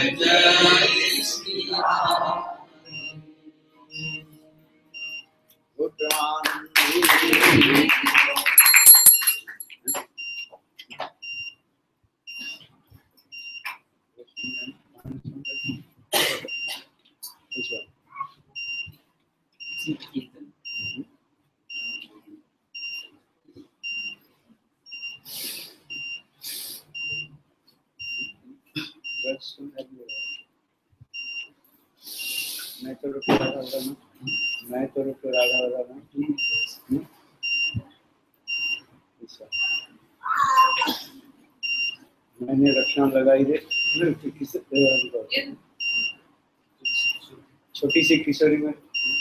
जय श्री राम। मैं तो रुक रहा था ना, मैं तो रुक रहा था ना। मैंने रक्षा लगाई दे छोटी सी किशोरी में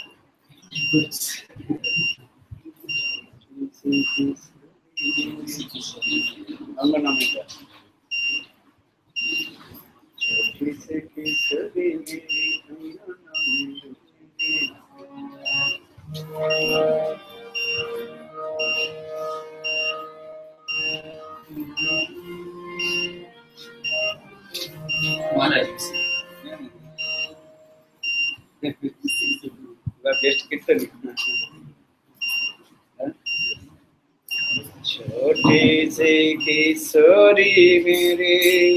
अंगना में क्या छोटी सी किशोरी मेरी अंगना में बेस्ट कितना लिखना छोटी सी किशोरी मेरे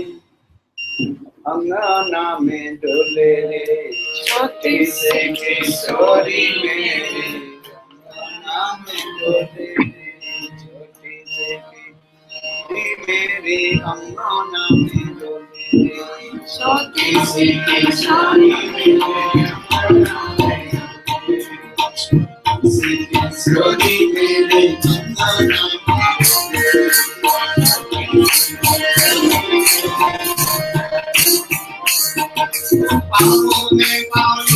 अंगना में डोले रे छोटी सी किशोरी मेरे अंगना में डोले रे छोटी सी किशोरी मेरे अंगना में डोले रे छोटी सी किशोरी मेरे किशोरी मेरे पाओ में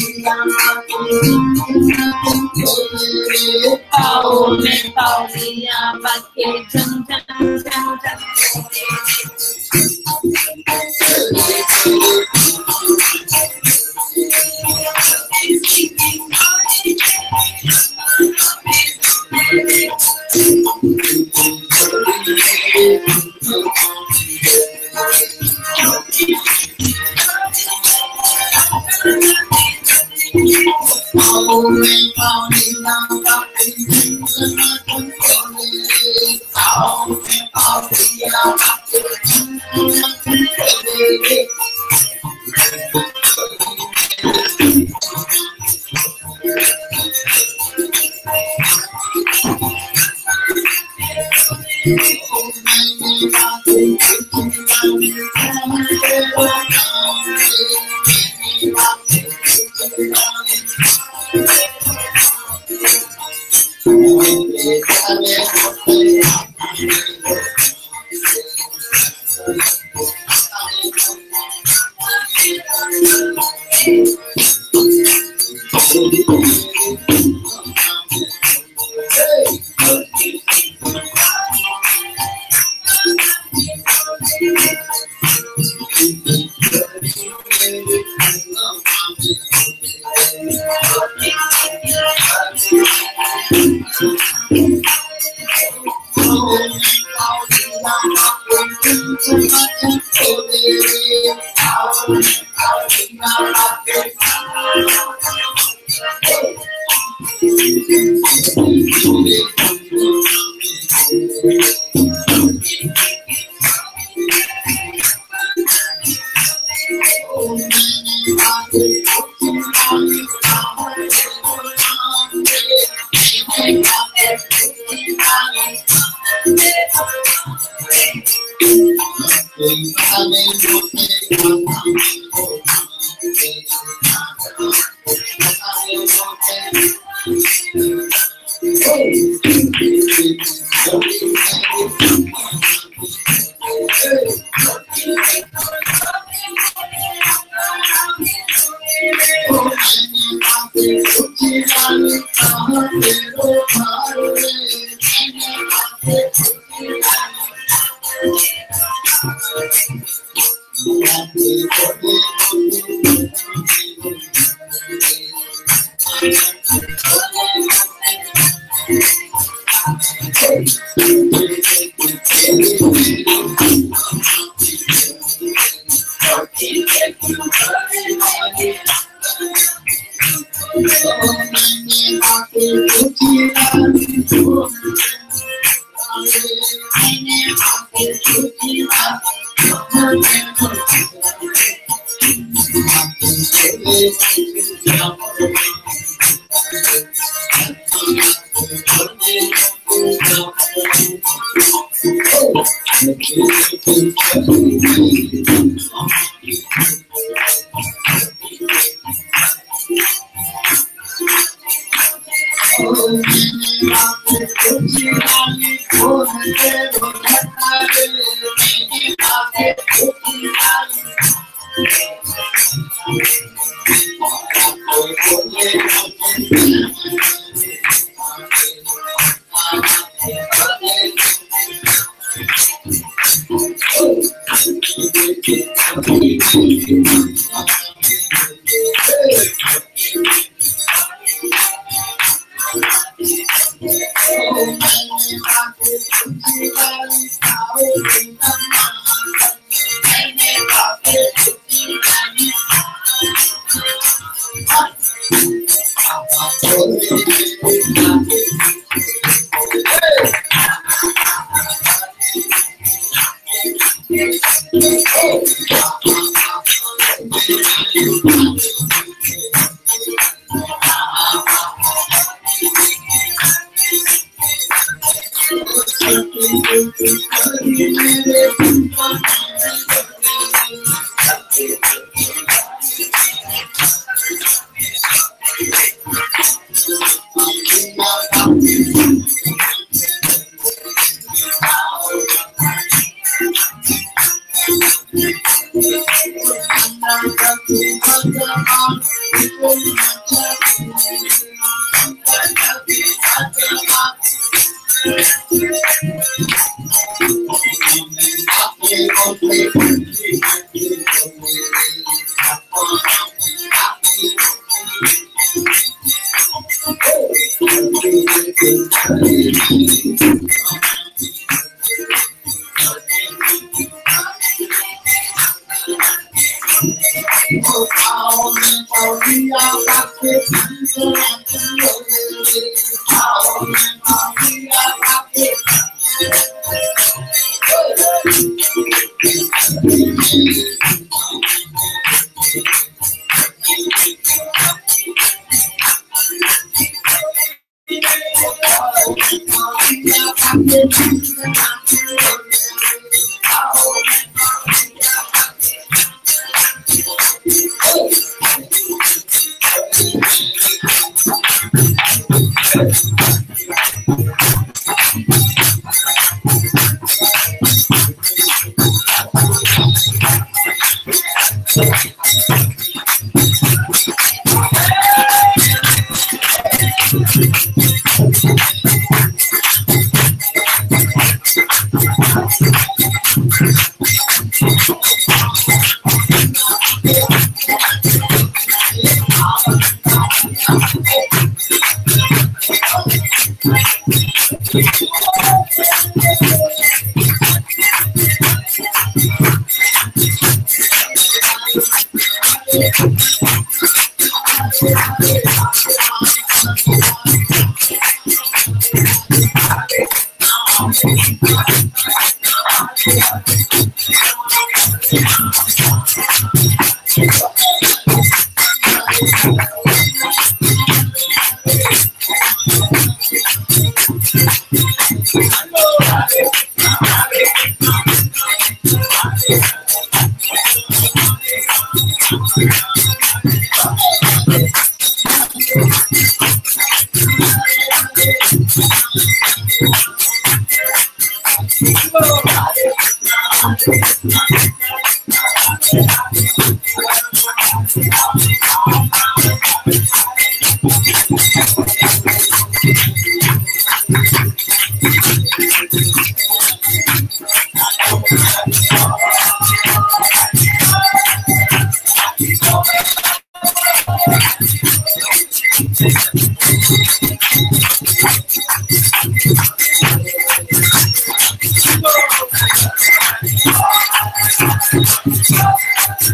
पाओलिया बाके जम जम जम जम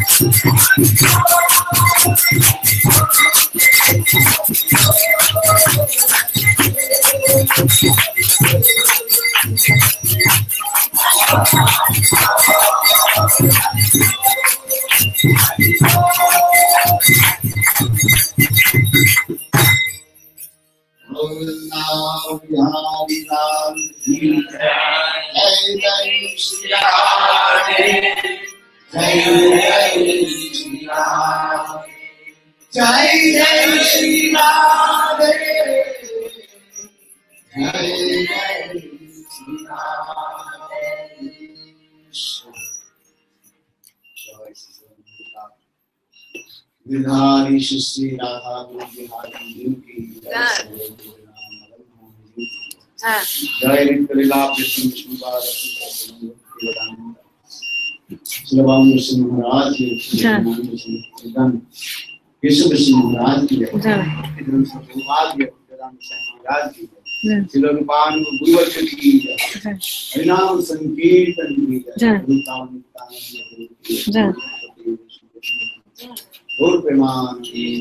श्री राधा बिहारी जी की जय लीला विष्णु विष्णुपाद श्रीराम सिंह महाराज की केशव सिंह महाराज की महाराज की श्रीलपान गुरुवच की हरिनाम संकीर्तन की और प्रेमान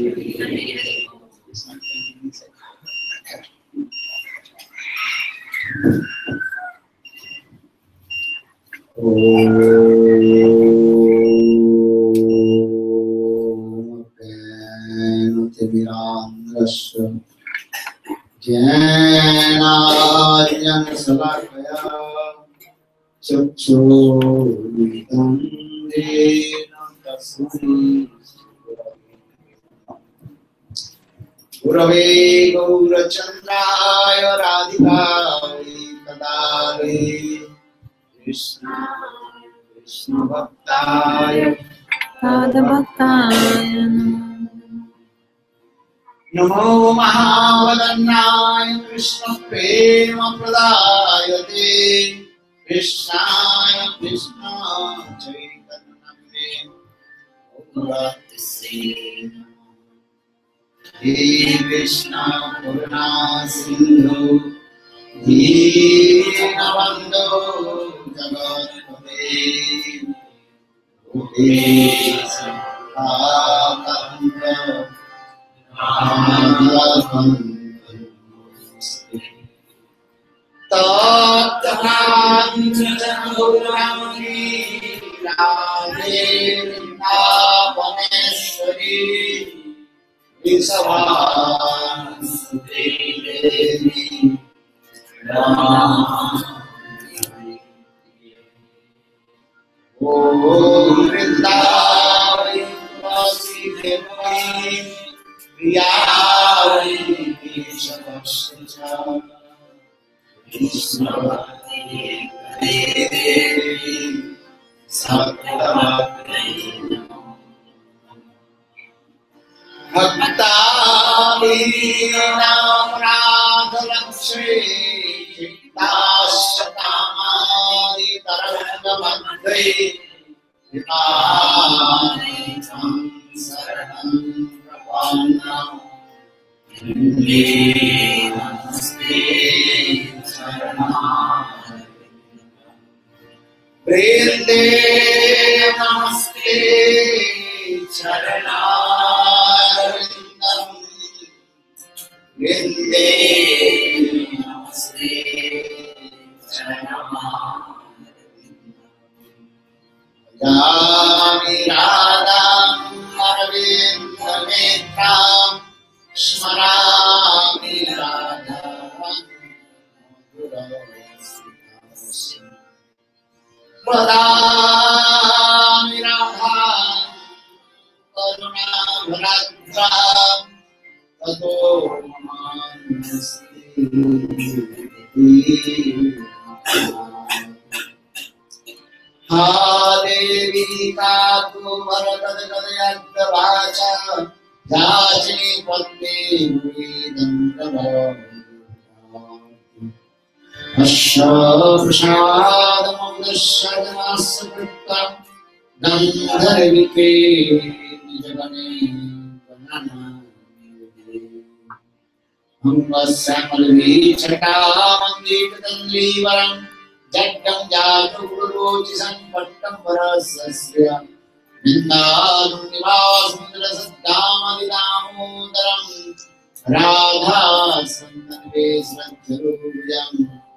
ज्ञानार्जन शलाकया चक्षुरुन्मिलितं येन तस्मै गुरवे गौरचन्द्राय राधिकायै तदालये कृष्णभक्ताय पादभक्ताय नमो महावदन्नाय कृष्ण प्रेम प्रदायते कृष्णाय कृष्ण चैतन्य हे कृष्ण करुणा सिंधु दीनबन्धो जगत्पते गोपेश वृंदे नमस्ते चरणारविंदम वृंदे नमस्ते जामि राधां अरविन्दनेत्रां स्मरामि राधां वदामि राधां करुणाभराद्रां ततो हा देवी कातु वरदगदयद्वाचा याचे पत्नी अश्वप्रसादमुदश्रजनास्कृतं गन्धर्विके निजगणे जड्डं जातु गुरुरोचि संपट्टं वरसस्य Vrindavanivasundarasaddamadidamodharam Radha Sandave Sradharujam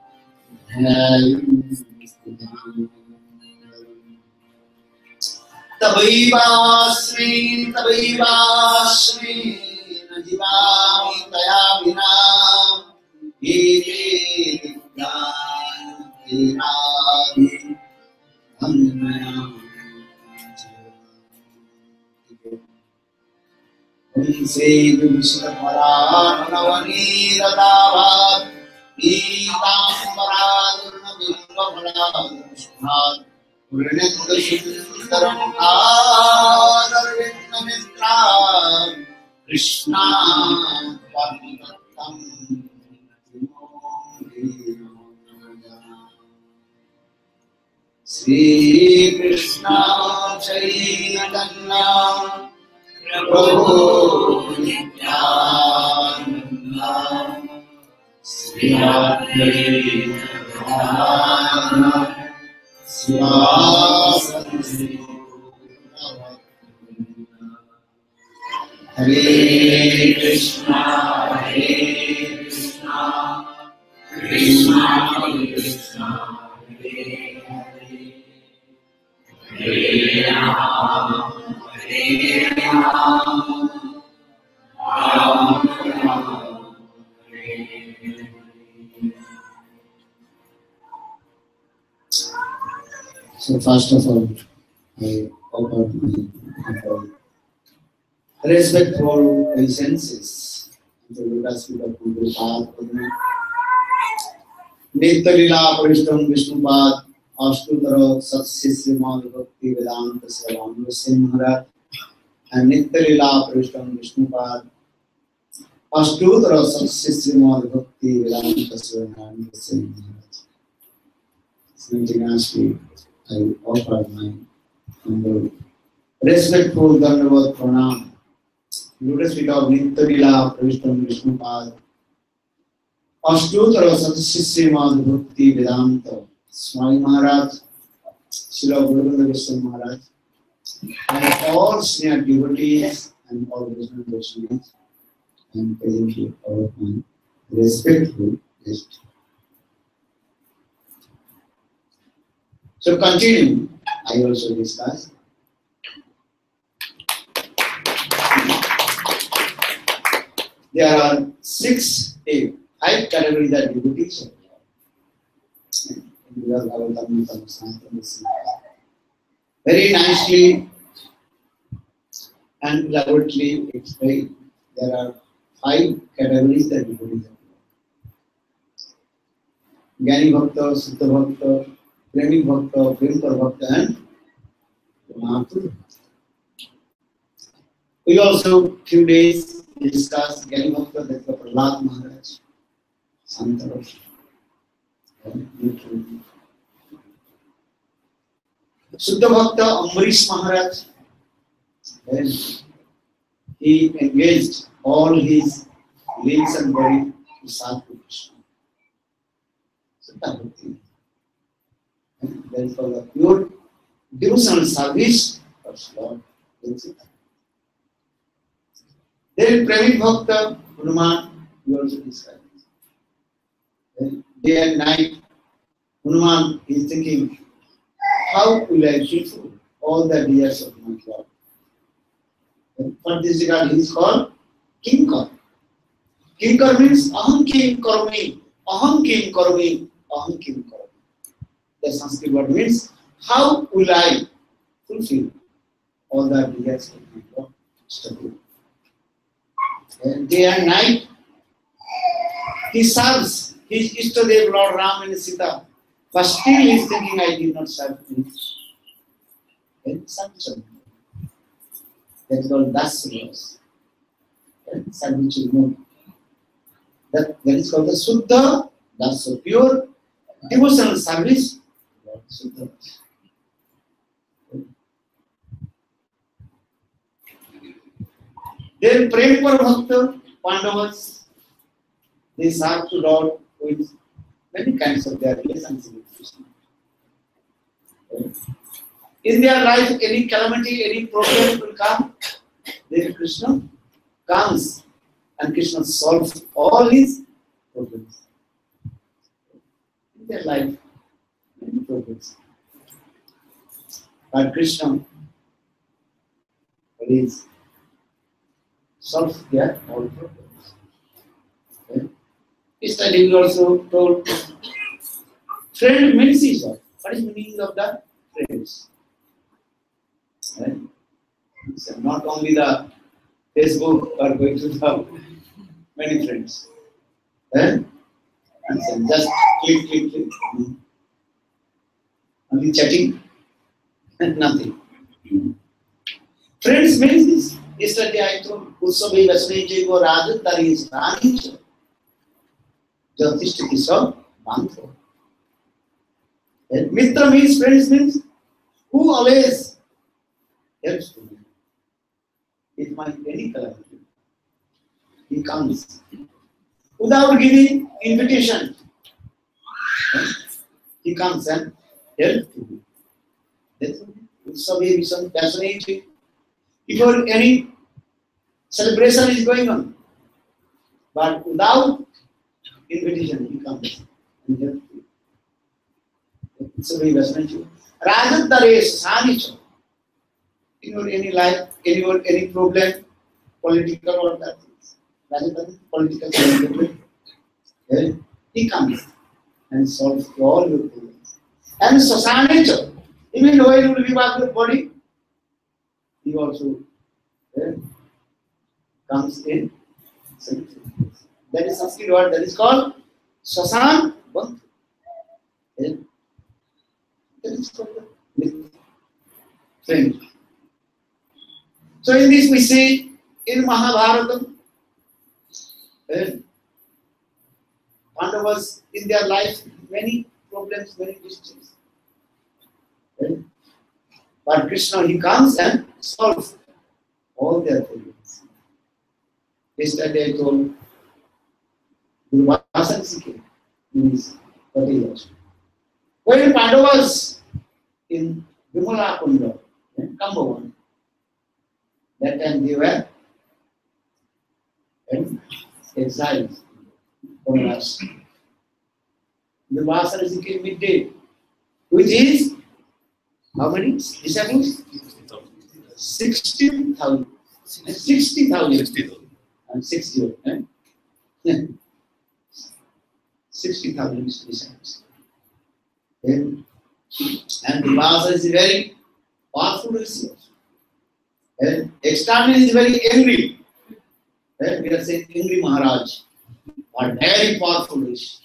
Tabaivasmi Najivami Taya Vina Iti Niradi Amnayam Unse Vishwaparanavani Radhavat Neetambarādurna Bilvaparadurshad Purnetha Sundaram Adarvinamitra Krishna Parmitattam Sri Krishna Chaitanya Prabhu Nityananda Sri Advaita Sivasati Hare Krishna Krishna Krishna Hare Hare Rama Rama Rama So first of all, I offer my respectful obeisances to the lotus feet of Guru Padma. Nitya Lila Parishtam Vishnupad Ashtutara Satsi Srimad Bhakti Vedanta Swaami Maharaj and Nitya Lila Parishtam Vishnupad Ashtutara Satsi Srimad Bhakti Vedanta Swaami Maharaj. Simultaneously, I offer my humble, respectful Dandavat Pranam. Lotus feet of Nitya Lila Parishtam Vishnupad Ashtutara Satsi Srimad Bhakti Vedanta Swami Maharaj, Srila Guruvanda Goswami Maharaj, and all senior devotees and all Vishnu devotees, and presently all of my respectful guests. So continue, I also discuss. There are 5 categories of devotees. Very nicely and elaborately explained. There are 5 categories that devotees have. Jnani Bhakta, Siddha Bhakta, Premi Bhakta, Premkar Bhakta, and Mahaprabhu. We also few days discussed Jnani Bhakta, that was Prahlad Maharaj, Santarash. Siddha Bhakta Ambarish Maharaj, when he engaged all his limbs and body to serve Krishna. Siddha Bhakti. And then for the pure devotional service of Lord, then Premi Bhakta Hanuman, we also described. Then day and night, Hanuman is thinking, how will I fulfill all the desires of my Lord? For this regard, he is called Kinkar. Kinkar means Aham Kim Karmi, Aham Kim Karmi, Aham Kim Karmi. The Sanskrit word means, how will I fulfill all the desires of my Lord? And day and night, he serves his Ishtadev Lord Ram and Sita. But still he is thinking, I did not serve him. Then Sancham. That's called Dasya. That is called the Suddha, that's a pure devotional service. Suddha. Then Premkar Bhakta, Pandavas, they serve to Lord with many kinds of their relations with Krishna. in their life any calamity, any problem will come, then Krishna comes and Krishna solves all his problems. In their life, many problems. But Krishna always solves their all problems. Okay? Yesterday we also told friend means is what? What is the meaning of the friends? Right? So not only the Facebook are going to have many friends. Right? And so just click. Only chatting and nothing. Friends means this. Yesterday I told Usabe Vasneji or Rajat that is Ranicha. Jyotish Kisho Mantro. Mitra means friends means who always helps to me. It might be any calamity. He comes without giving invitation. He comes and helps to me. That's Usabe Vasneji. Before any celebration is going on, but without invitation, he comes and helps you. It's a very Vasneji. Rajat Daresh Sanicho. Any life, any problem, political or that things. Rajat political problem. He comes and solves all your problems. And Sasanicho, even though you will give up your body, he also comes in. That is Sanskrit word that is called Sasan Banthu. That is called the friend. So in this we see in Mahabharata, Pandavas in their life many problems, many districts. But Krishna, he comes and solves all their problems. Yesterday I told Durvasa means Patilas. When Pandavas in Vimala Kunda, Kambavan, that time they were exiled from us. Durvasa came midday, which is how many disciples? 60,000. 60,000. And 60. 60,000 disciples. And Durvasa is very powerful receiver. And externally is very angry. We are saying angry Maharaj. But very powerful rishi.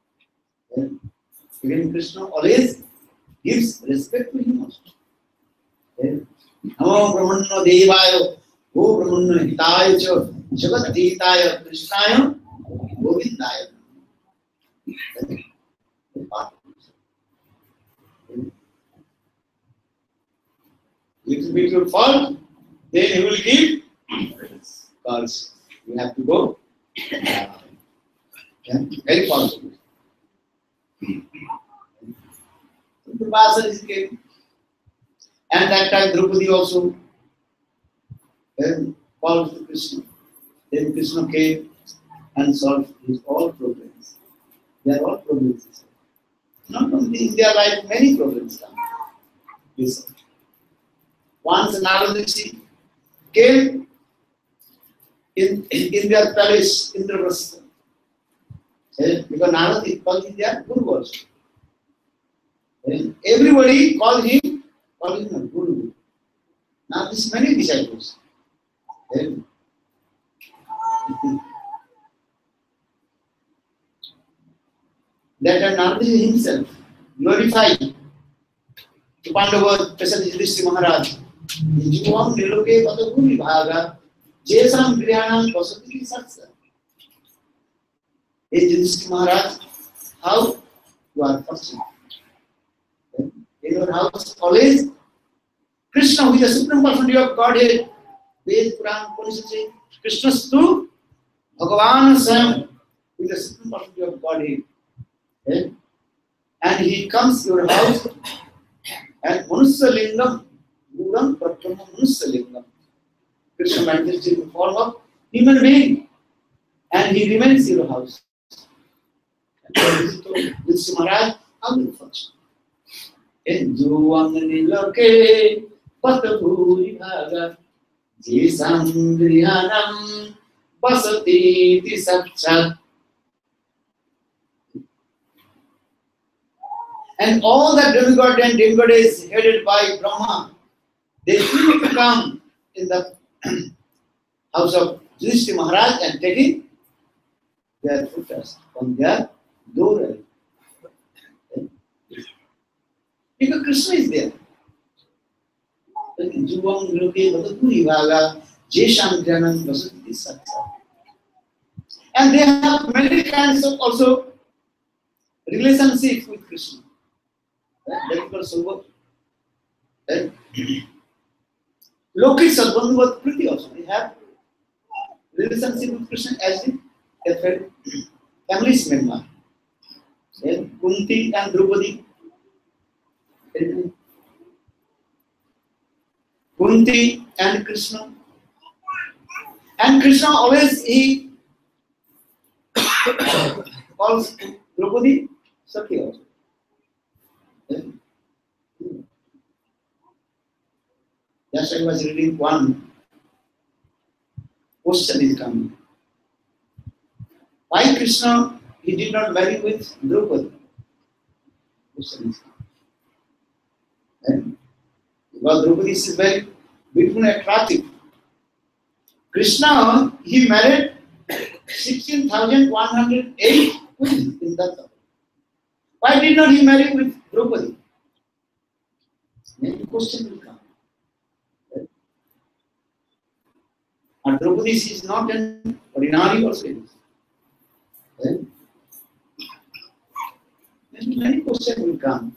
Even Krishna always gives respect to him also. Namo Brahmanno Devaya, Go Brahmanno Hitaya, Jagat Hitaya, Krishnaya, Govindaya. Little bit will fall, then he will give. Because you have to go. Very powerful. The Durvasa came. And that time Draupadi also called to Krishna. Then Krishna came and solved his all problems. They are all problems. Not only in their life, many problems come. Listen. Once Narada Rishi came in their palace, Indraprastha. Because Narada is called their Guru also. Everybody called him Guru. Now this many disciples. That time Narada himself glorified to Pandava, especially Yudhishthira Maharaj. Jivam niloke pataguni bhaga jesam grihanam pasati satsa. Hey Yudhishthira Maharaj, how you are fortunate. In your house always Krishna, who is the supreme personality of Godhead, Ved Puran, say Krishna Stu, Bhagavan Sam, who is the supreme personality of Godhead. And he comes to your house And Manusalingam, Gudam Prakrama Manusalingam. Krishna manifested in the form of human being. And he remains in your house. And this Maharaj, how will function? In Juwangani Loke, Patapuri Bhaga, Jisam Grihanam, Basati Tisapcha. And all the demigod and demigoddess headed by Brahma, they used to come in the house of Yudhishthira Maharaj and taking their footers on their door. Because Krishna is there. Juvam Loke Vadapuri Vaga Jesham Granam Vasati Satsa. And they have many kinds of also relationship with Krishna. That is also Loki Sadbandhuvat Priti also. They have relationship with Krishna as a family member. Then Kunti and Draupadi. Kunti and Krishna. And Krishna always he calls Draupadi Sakhi also. Just I was reading one question is coming. Why Krishna he did not marry with Draupadi? Question is coming. Because Draupadi is very beautiful and attractive. Krishna he married 16,108 queens in that time. Why did not he marry with Draupadi? Many questions will come. And Draupadi is not an ordinary person. Many questions will come.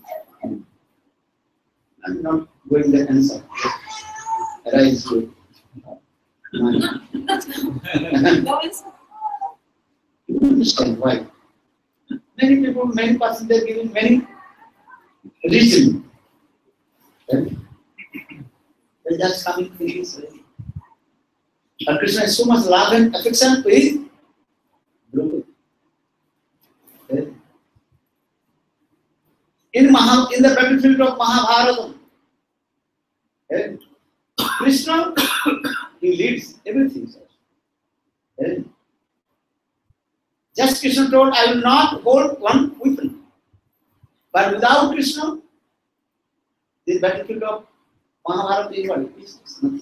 I'm not going to answer. Arise good. You understand why? Many people, many persons, they are giving many reasons. They just coming to this way. And Krishna has so much love and affection to his Draupadi. In the battlefield of Mahabharata, Krishna he leads everything. Just Krishna told, I will not hold one weapon. But without Krishna, the battlefield of Mahabharata is nothing.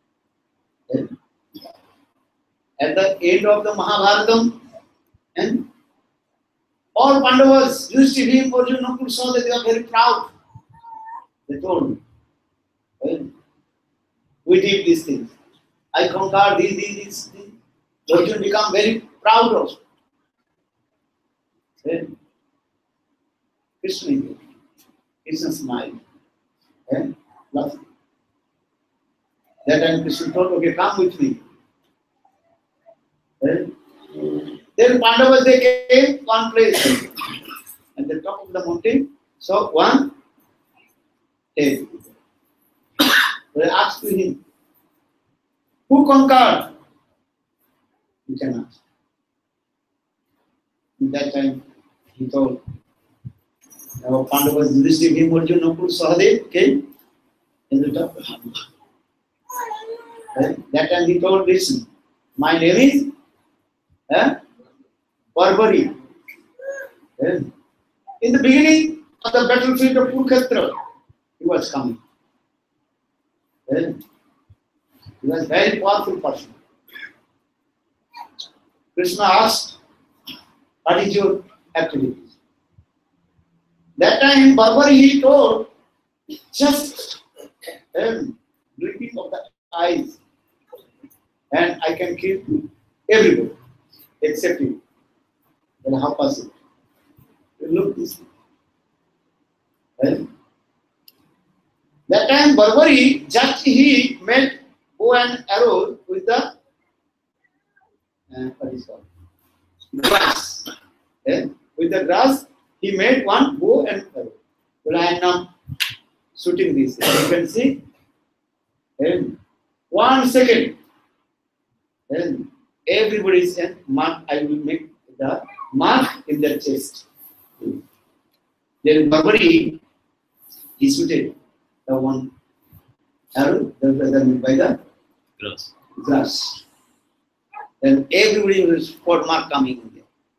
At the end of the Mahabharata, and all Pandavas, Yudhishthira, Bhima, Arjuna, Nakul saw that they were very proud. They told, we did these things. I conquered these things. Arjuna become very proud also. Krishna smiled. Laughed. That time Krishna told, okay, come with me. Then Pandavas they came one place at the top of the mountain. So one day they asked to him, who conquered? You can ask. In that time he told, now Pandavas, Yudhishthira, Bhima, Arjuna, Nakul, Sahadev came in the top. That time he told, listen, my name is Barbari. In the beginning of the battlefield of Kurukshetra, he was coming. He was a very powerful person. Krishna asked, what is your activities? That time Barbari he told, just blinking of the eyes and I can kill everybody except you. Then how possible? Look this way. Right? That time Barbari just he made bow and arrow with the what is called grass. With the grass he made one bow and arrow. shooting this. You can see, and 1 second, and everybody said, "Mark, I will make the mark in their chest." Then Barbary, he shooted the one arrow by the grass. Then everybody will spot mark coming in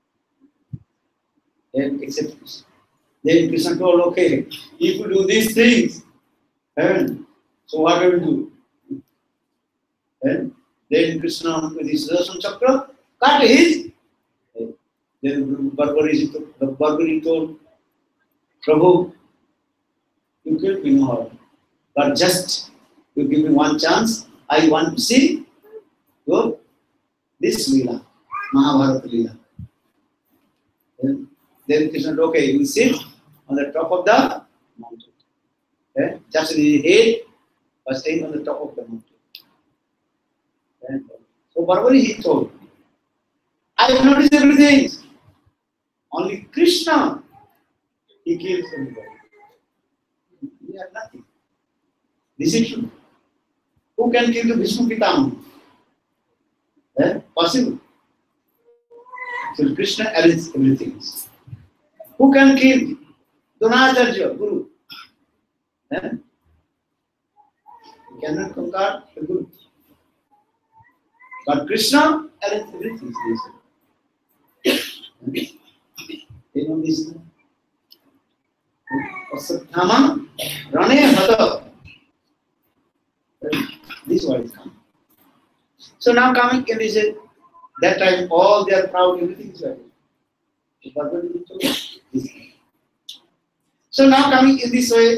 there. And except this. Then Krishna told, okay, if you do these things, and so what I will do? And then Krishna with his Sudarshan Chakra cut his. Then Barbary told, Prabhu, you killed me more, but just you give me one chance. I want to see your this Leela, Mahabharata Leela. Then Krishna said, okay, you will sit on the top of the mountain. Okay? Just his head was staying on the top of the mountain. Okay? So Barbary he told, I have noticed everything. Only Krishna, he kills everybody. We are nothing. This is true. Who can kill the Vishnu Pitama? Possible. So Krishna arranges everything. Who can kill Dronacharya, Guru? You cannot conquer the Guru. But Krishna arranges everything. You know this? Asatthama Rane Hada. This word is coming. So now coming in this, that time all they are proud, everything is right. So now coming in this way,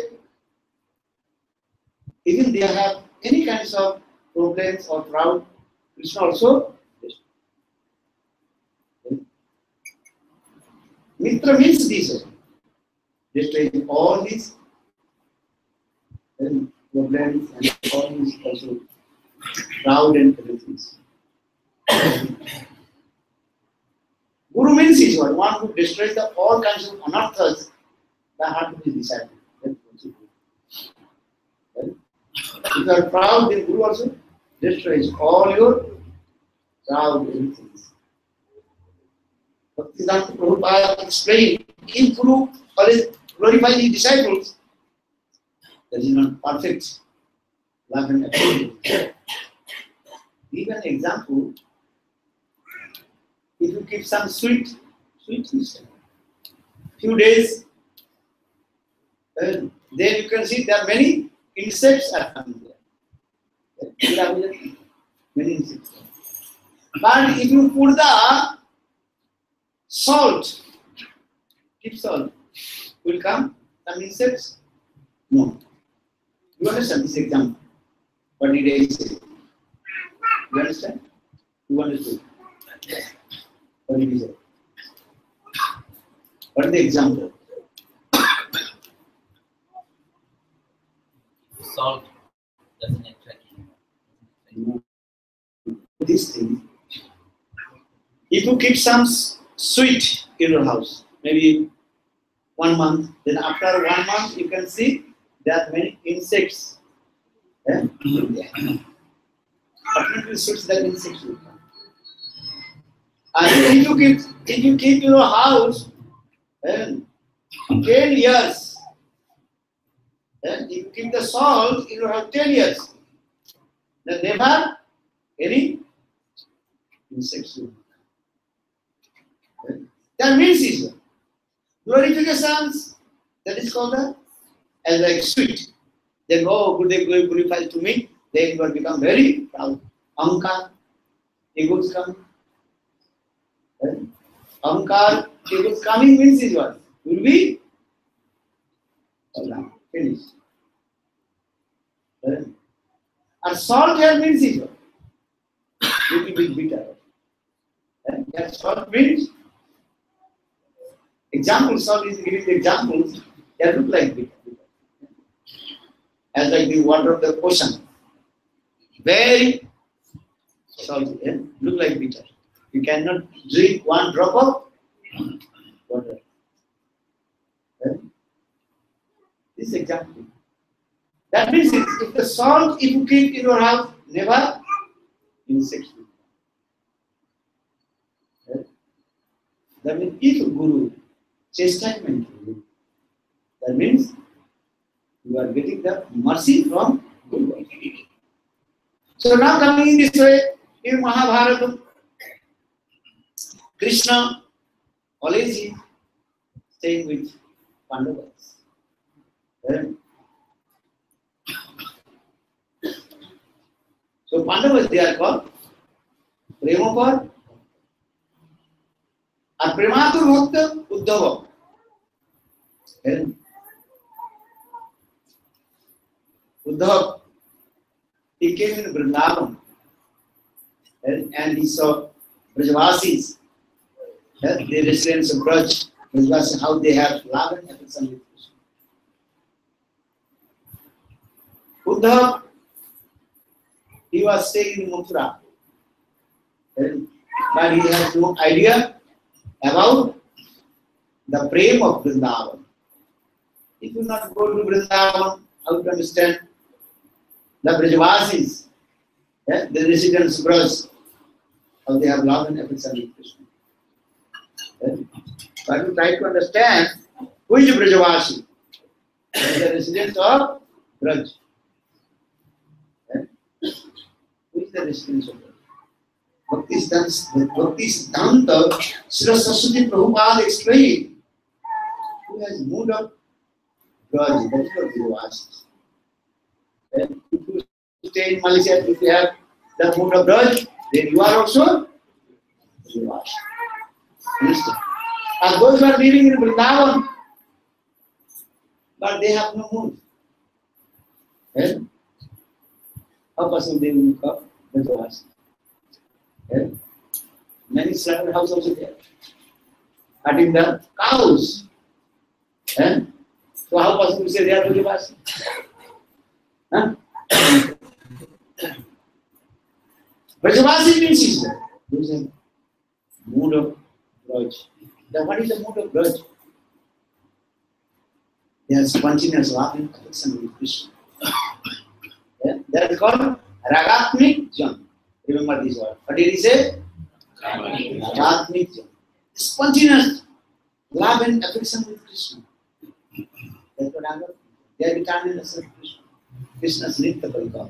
even they have any kinds of problems or proud, Krishna also. Mitra means this. Destroying all these problems and all these also proud and everything. Guru means is one who destroys the all kinds of anarthas by heart of his disciple. If you are proud, then Guru also destroys all your proud everything. Bhaktisiddhanta Prabhupada explained, if Guru always glorifies his disciples, that is not perfect love and affection. Give an example. If you keep some sweet few days, then you can see there are many insects are coming there. Many insects. But if you put the salt, keep salt, will come some insects? No. You understand this example? What did I say? You understand? You understood? What did he say? What is the example? Salt doesn't attract you. This thing. If you keep some sweet in your house, maybe 1 month, then after 1 month you can see there are many insects. Ultimately, sweets that insects will come. And if you keep your house 10 years, then if you keep the salt in your house 10 years, then never any insects will come. That means is glorifications, that is called as like sweet. Then good they glorify to me, they will become very proud. Ahankar, egos come. Ahankar, egos coming means is what? Will be finished. And salt here means is what? Little bit bitter. That salt means example, salt is giving the examples that look like bitter. As like the water of the ocean. Very salty, look like bitter. You cannot drink 1 drop of water. This example. That means if the salt if you keep in your house, never insects will come. That means if Guru chastisement you, that means you are getting the mercy from Guru. So now coming in this way, in Mahabharata, Krishna always is staying with Pandavas. So Pandavas they are called Premapar and Prematur Bhakta Uddhava. Uddhava, he came in Vrindavan and he saw Brajavasis, the residents of Braj, Brajavasis, how they have love and affection with Krishna. Uddhava, he was staying in Mathura, but he has no idea about the prem of Vrindavan. If you not go to Vrindavan, how to understand the Brajavasis, the residents of Braj, how they have love and affection with Krishna. But you try to understand who is Brajavasi, the residents of Braj. Who is the residents of Braj? Bhakti Siddhanta Srila Saraswati Prabhupada explained who has moved up Braj, that is what Brajavasis. If you stay in Malaysia, if you have the mood of Braj, then you are also Brajavasis. Understand? And those who are living in Vrindavan, but they have no mood. How possible they will become Brajavasis? Many slaughter houses also there, cutting the cows. So how possible to say they are Brajavasis? Brajavasi means is there. There is a mood of Braj. What is the mood of Braj? They are spontaneous laughing affection with Krishna. That is called Ragatmik Jan. Remember this word. What did he say? Ragatmik Jan. Spontaneous love and affection with Krishna. That's what I got. They are determined as Krishna. Krishna's Nitya Parikar.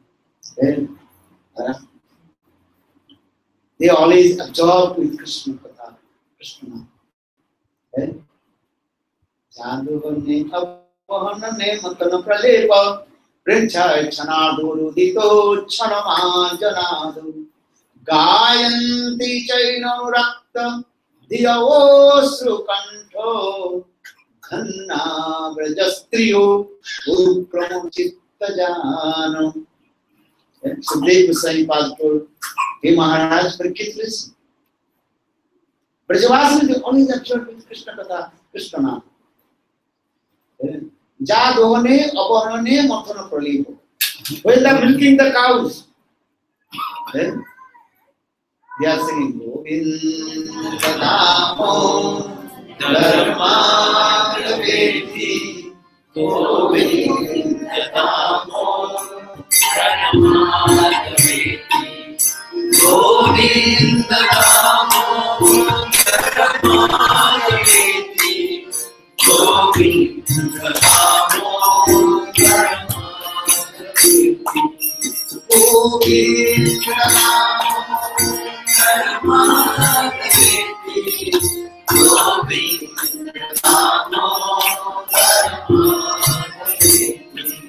They always absorb with Krishna Katha. Krishna. Jaduvane avahanane matana praleva princhai chanaduru dito chanamanjanadu gayanti chaino rakta diyavosru kanto dhanna brajastriyo upramuchitta jano. Sukdev Goswami told, hey Maharaj, Parikshit, listen. Brajavasis is always absorbed with Krishna Katha, Krishna Nama. Jadohane, Abahane, Mathana Pralipo. When they are milking the cows, then they are singing Govinda Namo Dharma Kaveti Govinda Namo Dharma Kaveti Govinda Namo Dharma Kaveti Govinda Namo Dharma Kaveti Govinda Namo Dharma Kaveti Govinda Namo Dharma Kaveti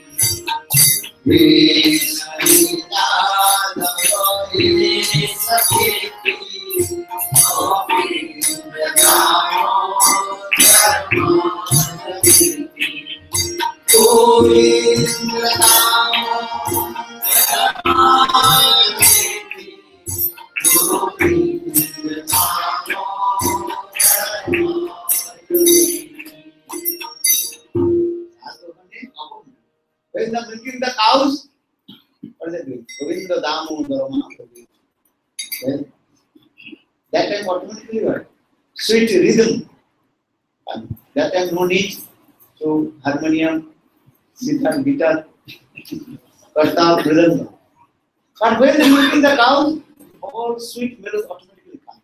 When they are milking the cows, what are they doing? Govinda Damo Dharma Kaveti. That time automatically what? Sweet rhythm. And that time no need. So harmonium, sitar, guitar, Karta Mridanga. But when they milking the cows, all sweet melodies automatically come.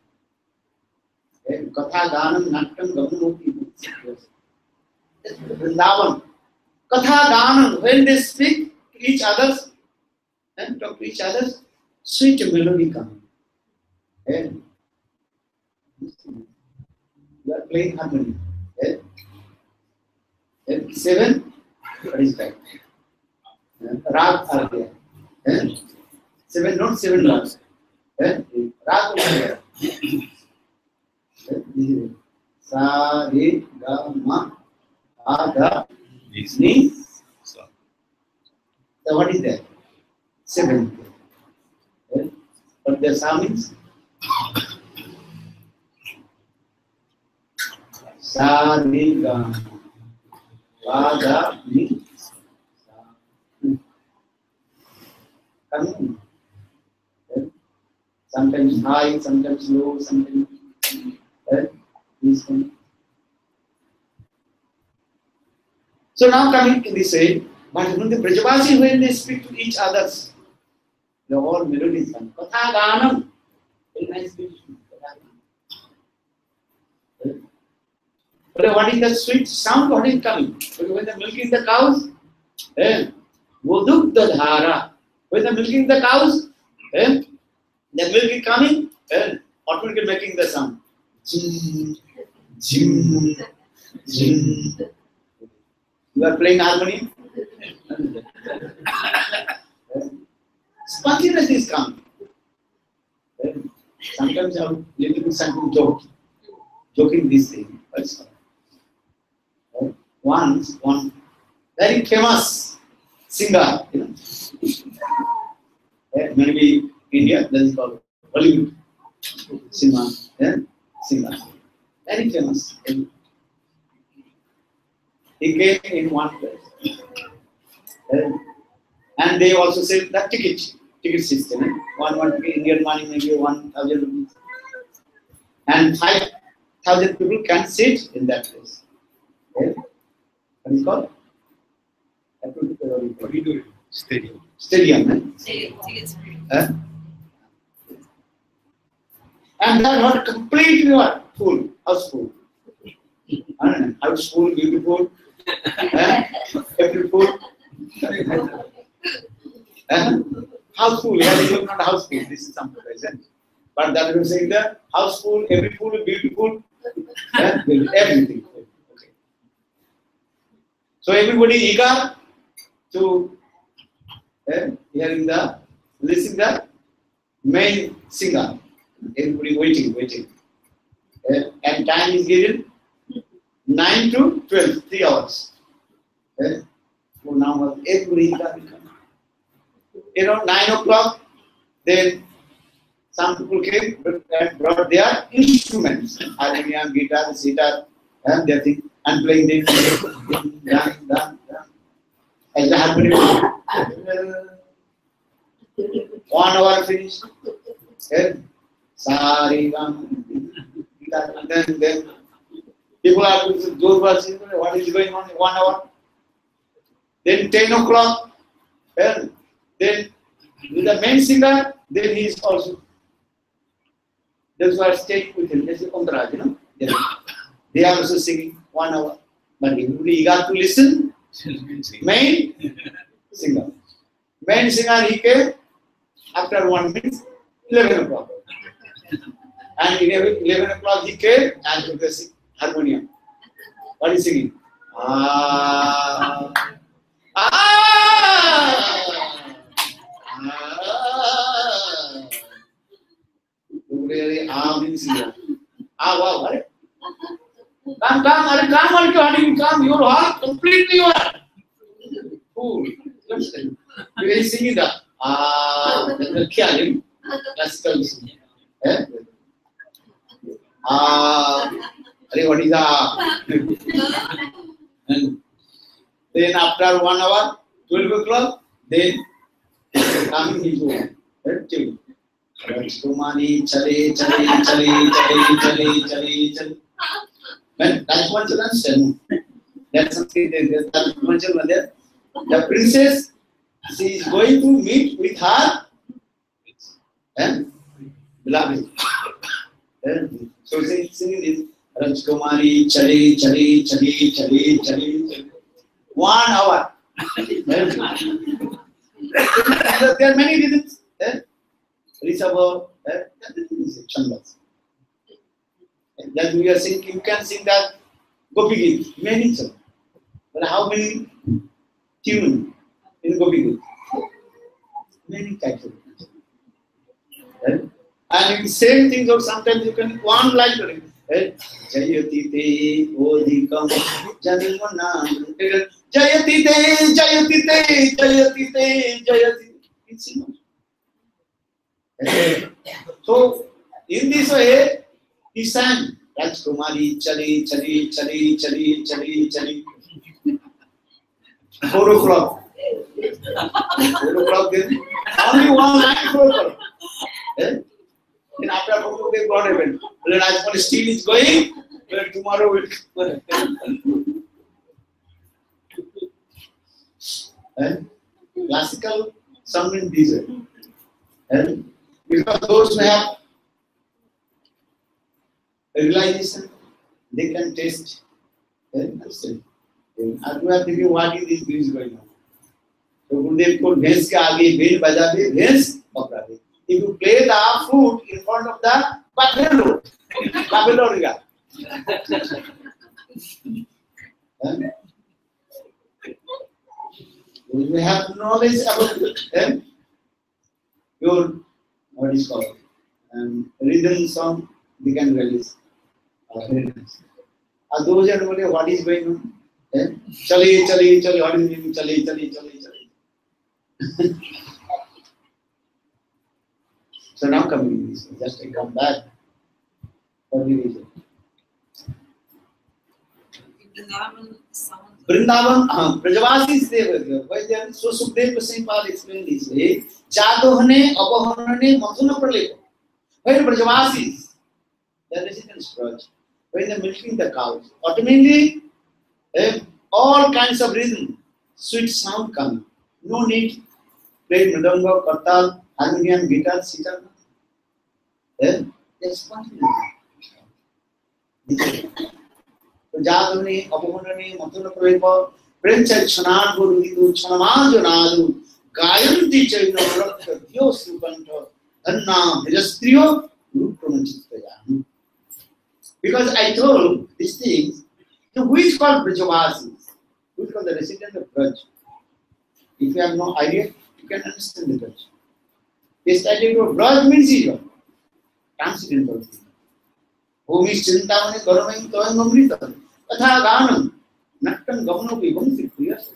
Katha Ganam Natam Gamanoti. Vrindavan. Katha Ganam, when they speak to each other and talk to each other, sweet melody comes. You are playing harmony. And 7, what is that? Rag are there. 7, not 7 rags. Rag are there. Sa, re, ga, ma, a, ga, ni. So what is that? 7. But the sa means sa, re, ga, ma, ga, ni. Sometimes high, sometimes low, sometimes this one. So now coming to this way, but when the Brajavasi, when they speak to each others, the whole melody is done. Katha Ganam. Very nice speech. But what is the sweet sound? What is coming? But when they're milking the cows, Vodukta Dhara. When they're milking the cows, the milk is coming, automatically making the sound. Jim, jim, jim. You are playing harmony. Spontaneous is coming. Sometimes I am little bit something joking this thing. Once, one very famous singer, maybe India, that is called Bollywood singer, very famous. He came in one place, and they also sell the ticket system. One Indian money, maybe 1,000 rupees, and 5,000 people can sit in that place. What is it called? Stadium. Stadium. And that was completely full, house full. House full, beautiful. Every full. House full, yeah, this is not house full, this is some present. But that was saying the house full, every full, beautiful, everything. Okay. So everybody eager to hearing listening the main singer. Everybody waiting. And time is given 9 to 12, 3 hours. So now everybody eager. 9 o'clock, then some people came and brought their instruments, harmonium, guitar, sitar, and their thing, and playing them. As the harmonium, 1 hour finished. Sorry, and then people are saying, what is going on in 1 hour? Then 10 o'clock, and then the main singer, then he is also. That's why I stayed with him. That's the Kondraj, They are also singing 1 hour. But everybody got to listen. Main singer. Main singer, he came after 1 minute, 11 o'clock. And 11 o'clock he came and took the harmonium. What is he singing? Really, means wow, what? Come, your heart completely you are. Cool. You are singing the classical singing. What is that? And then after 1 hour, 12 o'clock, then coming his own. Rajkumani chale. That's one children. That's something that's one children there. The princess she is going to meet with her beloved. So singing this Rajkumari chale chale chale chale chale 1 hour. There are many reasons. Rishabha, Chandas. That we are singing, you can sing that Gopi Geet, many songs. But how many tunes in Gopi Geet? Many types of tunes. And the same things, or sometimes you can one line to it. Jayati te odhikam janmanam. Jayati te, Jayati te, Jayati te, Jayati. It's enough. So, in this way, he sang Rajkumari chali chali chali chali chali chali. 4 o'clock. 4 o'clock then. Only one line 4 o'clock. Then after 4 o'clock they got event. When Rajkumari still is going, well, tomorrow will. Classical sung in this way. Because those who have realization, they can taste and understand. And you are thinking, what is this music going on? So Gurudev told, Bhens ke aage bhel baja de, Bhens pakda de. If you play the flute in front of the buffalo, buffalo riga. You have knowledge about your what is called rhythm song, we can release. Those are only what is going on. Chali, chali, chali, what is meaning? Chali, chali, chali, chali. So now coming this, just I come back. For the reason. Vrindavan, Brajavasis they were there. Why they are so Sukdev Goswami explained this way. Jadohane, Apahanane, Mathuna Pralepa. Why the Brajavasis? The residents Braj. When they are milking the cows, automatically all kinds of rhythm, sweet sound come. No need play mridanga, kartal, harmonium, guitar, sitar. They spontaneous. So Jadohane, Apahanane, Mathuna Pralepa, Prencha Chanan Guru, Chanamajanadu, Gayanti Chaina, Rakta, Dios Rupanta, Anna, Vijastriyo, Rupramanchitayam. Because I told these things, who is called Brajavasis? Who is called the resident of Braj? If you have no idea, you can understand the Braj. This idea of Braj means Israel. Transcendental thing. Whom is Chintamani Garamam Toyam Amritam. Katha Ganam. Nattam Gamanopi Vamsi Priyas.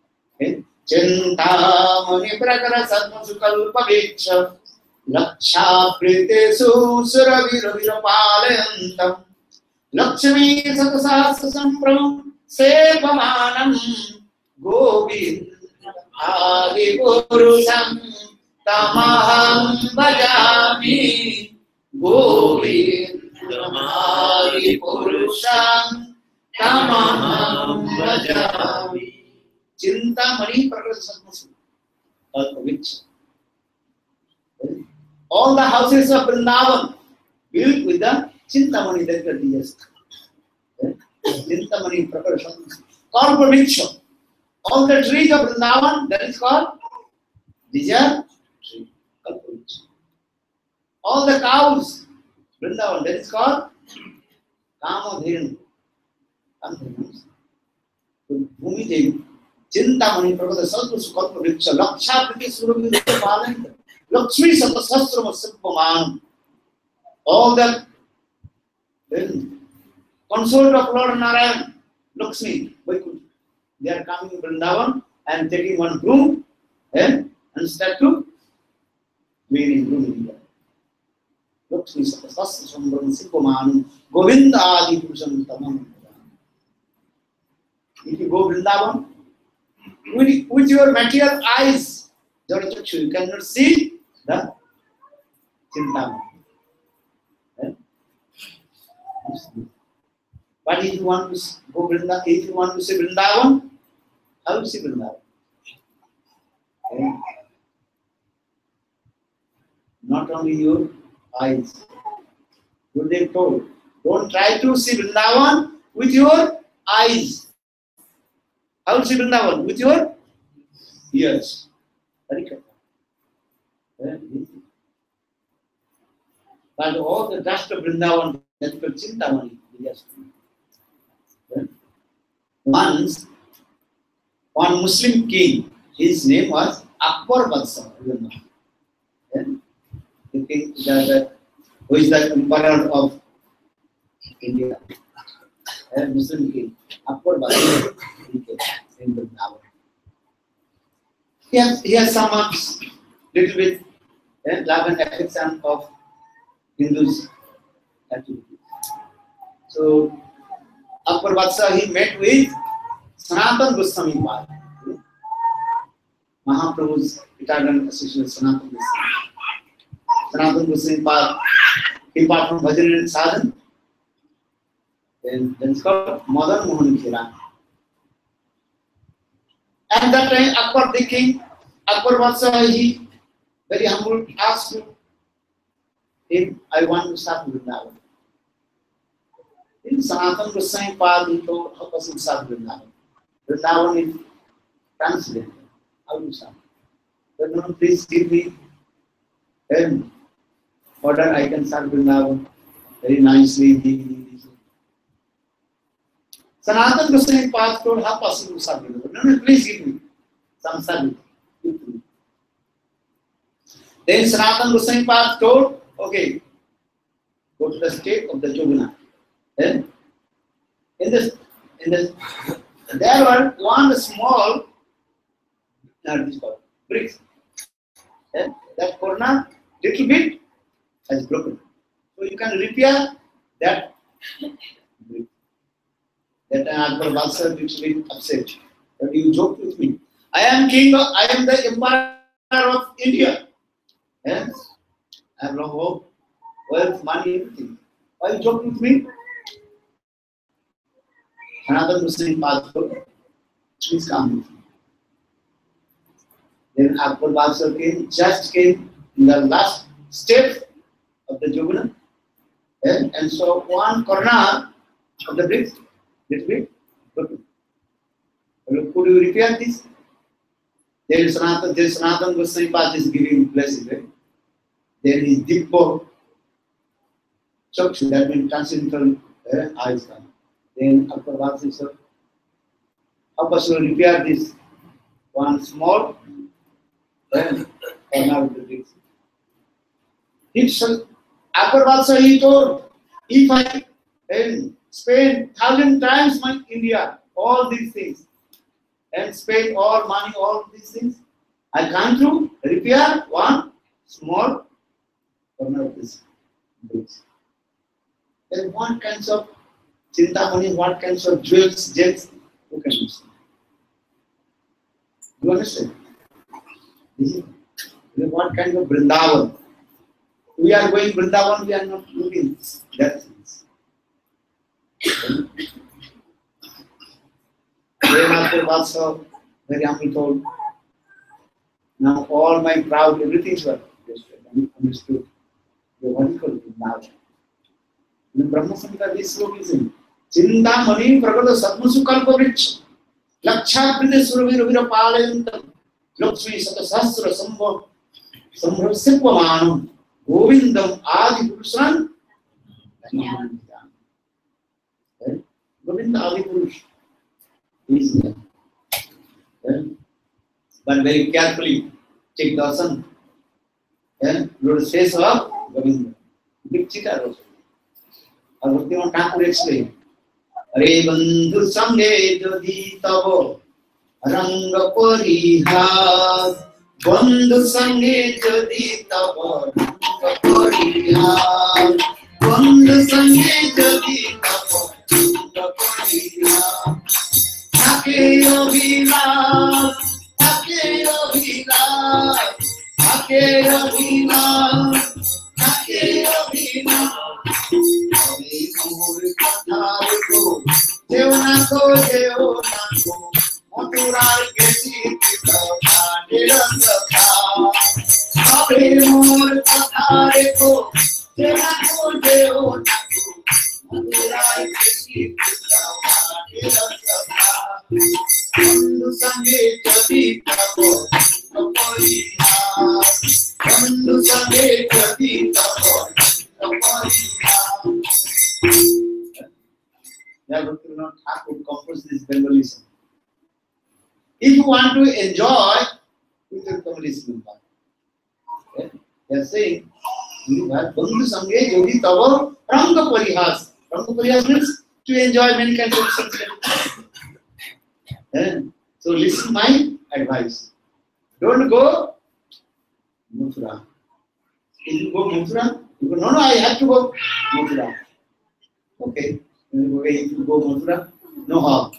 Chintamani Prakara Satma Sukalpa Veksha. Laksha Pritesu Suravira Virapalayantam. Lakshmi Satasasa Sampram Sevamanam Govind Adi Purusam Tamaham Bhajami Govind Adi Purusam Tamaham Bhajami. Chintamani Prakasatmasu. All the houses of Vrindavan built with the Chintamani that are DS. Chintamani Prakasatmasu. Called Vriksha. All the trees of Vrindavan, that is called Desire tree. All the cows, Vrindavan, that is called Kamadhenu. Bhumi Devi, Chintamani Prakasatmasu Kalpa Vriksha, Laksha Priti Surabhi Palanta, Lakshmi Satasasrama Sipamanam. All the consort of Lord Narayan, Lakshmi, they are coming to Vrindavan and taking one broom and start to cleaning broom. Lakshmi Satasasrama Sipamanam, Govinda Adi Purusam Tamam. If you go Vrindavan, with your material eyes, you cannot see the Chintamani. But if you want to go Vrindavan, if you want to see Vrindavan, how you see Vrindavan? And not only your eyes. Gurudev told, don't try to see Vrindavan with your eyes. How to see Vrindavan? With your ears. Very careful. But all the dust of Vrindavan, that's called Chintamani. Yes. Once, one Muslim king, his name was Akbar Badshah. The king, who is the emperor of India, a Muslim king, Akbar Badshah, in Vrindavan. He has some little bit love and affection of Hindus activities. So Akbar Badshah, he met with Sanatana Goswami Pad, Mahaprabhu's eternal associate Sanatana Goswami. Sanatana Goswami Pad came out from Bhajan and Sadhan. Then it's called Madan Mohan Khera. At that time, Akbar the king, Akbar Badshah, he very humble asked him, I want to start Vrindavan. In Sanatana Goswami Pad, he told, how does it start Vrindavan? Vrindavan is transcendental. How do you start? But please give me an order, I can start Vrindavan very nicely. Sanatana Goswami Pad told, how possible to start Vrindavan? No, please give me some service. Then Sanatana Goswami Pad told, okay, go to the state of the Joguna. Then in this, there were one small bricks. Then that corner, little bit, has broken. So you can repair that brick. That time Akbar Badshah little bit upset. But you joke with me. I am king, I am the emperor of India. Yes, I have no hope, wealth, money, everything. Why you joke with me? Another Muslim pastor, please come with me. Then Akbar Badshah just came in the last step of the Joguna. And so one corner of the bricks, little bit broken. Could you repair this? There is Sanatana Goswami Pad is giving blessing, right? There is Dibbo Chakshu, that means transcendental eyes. Then Akbar Badshah said, how possible to repair this? One small corner of the bricks. Akbar Badshah, he told, if I spend 1,000 times my India, all these things, and spend all money, all these things, I can't do repair one small corner of this bricks. Then what kinds of Chintamani, what kinds of jewels, gems, who can use? Do you understand? What kind of Vrindavan? We are going Vrindavan, we are not looking that things. Then Akbar Badshah, very humbly told, now all my crowd, everything is understood. What is called Vrindavan? In Brahma Samhita, this sloka is in Chintamani Pragata Satmasu Kalpa Vrich Laksha Pride Suravira Palayantam Lakshmi Satasasra Sambhav Sippamanam Govindam Adi Purusan Govinda Adi Purush is there. But very carefully take darshan. Lotus face of Govinda. Big cheater also. और भक्तिमान Thakur explain अरे बंधु संगे जदि तब रंग परिहास बंधु संगे जदि तब रंग परिहास बंधु संगे जदि तब रंग परिहास থাকে অভিলাষ থাকে অভিলাষ থাকে অভিলাষ থাকে অভিলাষ Maturar que si course, this Bengalis. If you want to enjoy with your communism, okay? They are saying, Bandhu Sange Yogi Tava Ranga Parihas. Ranga Parihas means to enjoy many kinds of things. So listen my advice. Don't go Mathura. If you go Mathura, you go, no, I have to go Mathura. Okay. If you go Mathura, no harm.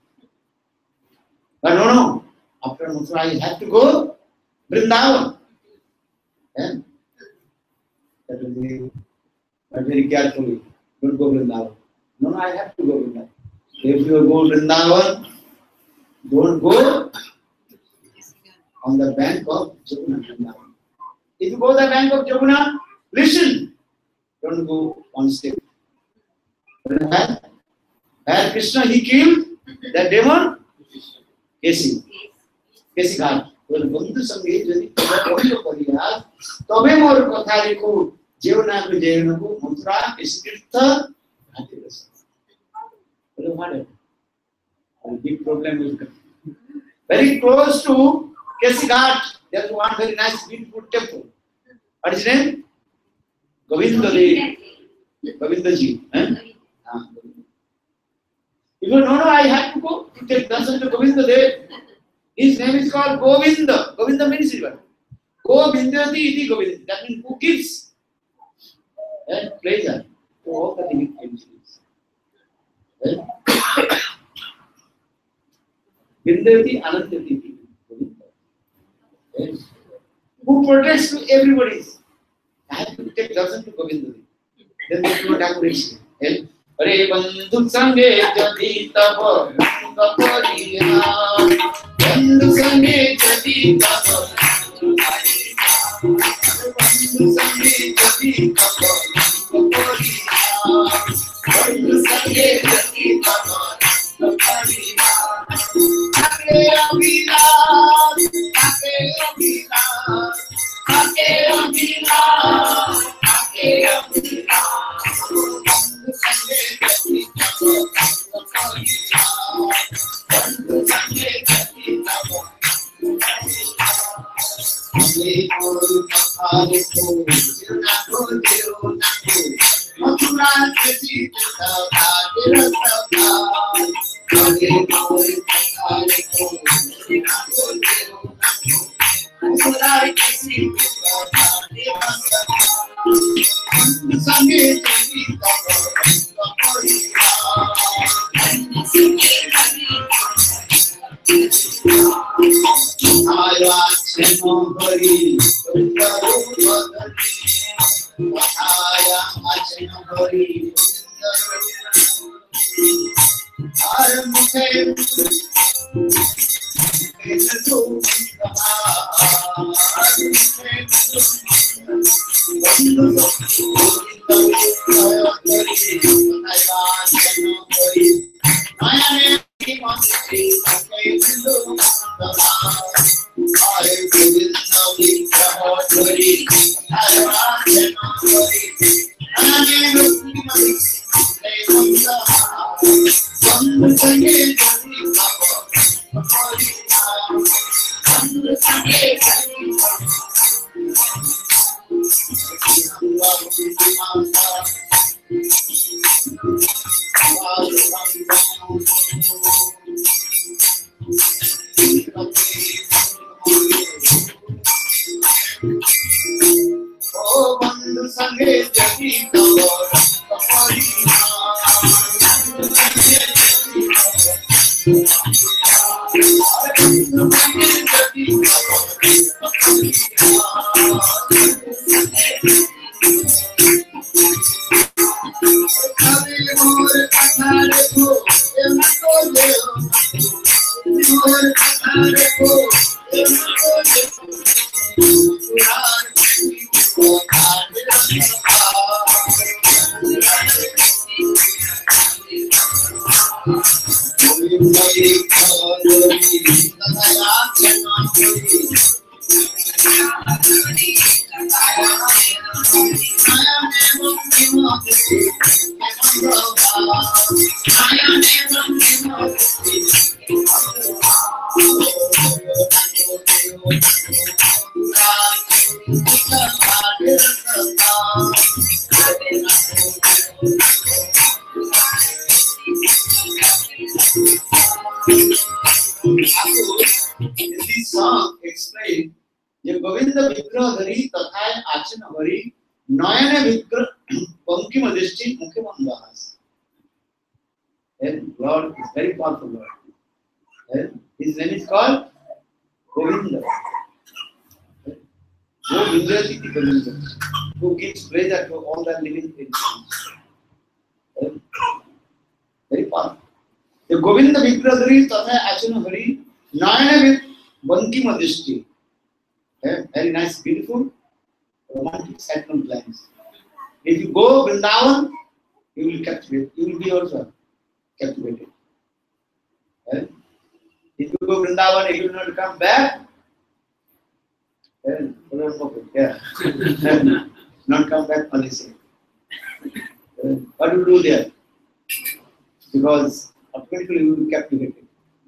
But no. After Mathura, I have to go Vrindavan. That will be very carefully. Don't go Vrindavan. No, I have to go Vrindavan. If you go Vrindavan, don't go on the bank of Jamuna. If you go to the bank of Jamuna, listen. Don't go on step. Where Krishna he killed that demon, Kesi Ghat. Bandhu Sange Jodi Ranga Parihas. Tobe mor kathari ko Jevana ko Mathura Tirtha Ghati Rasa. What happened? A big problem will come. Very close to Kesi Ghat, there is one very nice, beautiful temple. What is his name? Govindaji. If you know, I have to go to take darshan to Govindadev. His name is called Govinda. Govinda means river. Govindati iti Govinda. That means who gives pleasure to all the living entities. Vindati Anandati. Who protects to everybody. I have to take darshan to Govinda. Then they do not have to help. Hare Bandhu Sange Jadi Tava Ranga Parihas. Bandhu Sange Jadi Tava Bandhu Sange Jadi Tava Ranga Parihas. Bandhu Sange Jadi Tava Ranga Parihas. Ake Abhilas, Ake Abhilas, Ake Abhilas, Ake Abhilas. Govind विग्रहधरी तथा आचन हरि नयन विग्रह पंक्ति मदृष्टि मुख्य मंदास. And Lord is very powerful Lord. And his name is called Govinda. Govinda is the Govinda who gives pleasure to all the living things. Very powerful. The Govinda Vigrahadhari Tatha Achana Hari Nayana with Banki Madhishti. Very nice, beautiful, romantic sacral plans. If you go Vrindavan, you will captivate. You will be also captivated. If you go Vrindavan, you will not come back. Not come back, policy. What do you do there? Because automatically you will be captivated.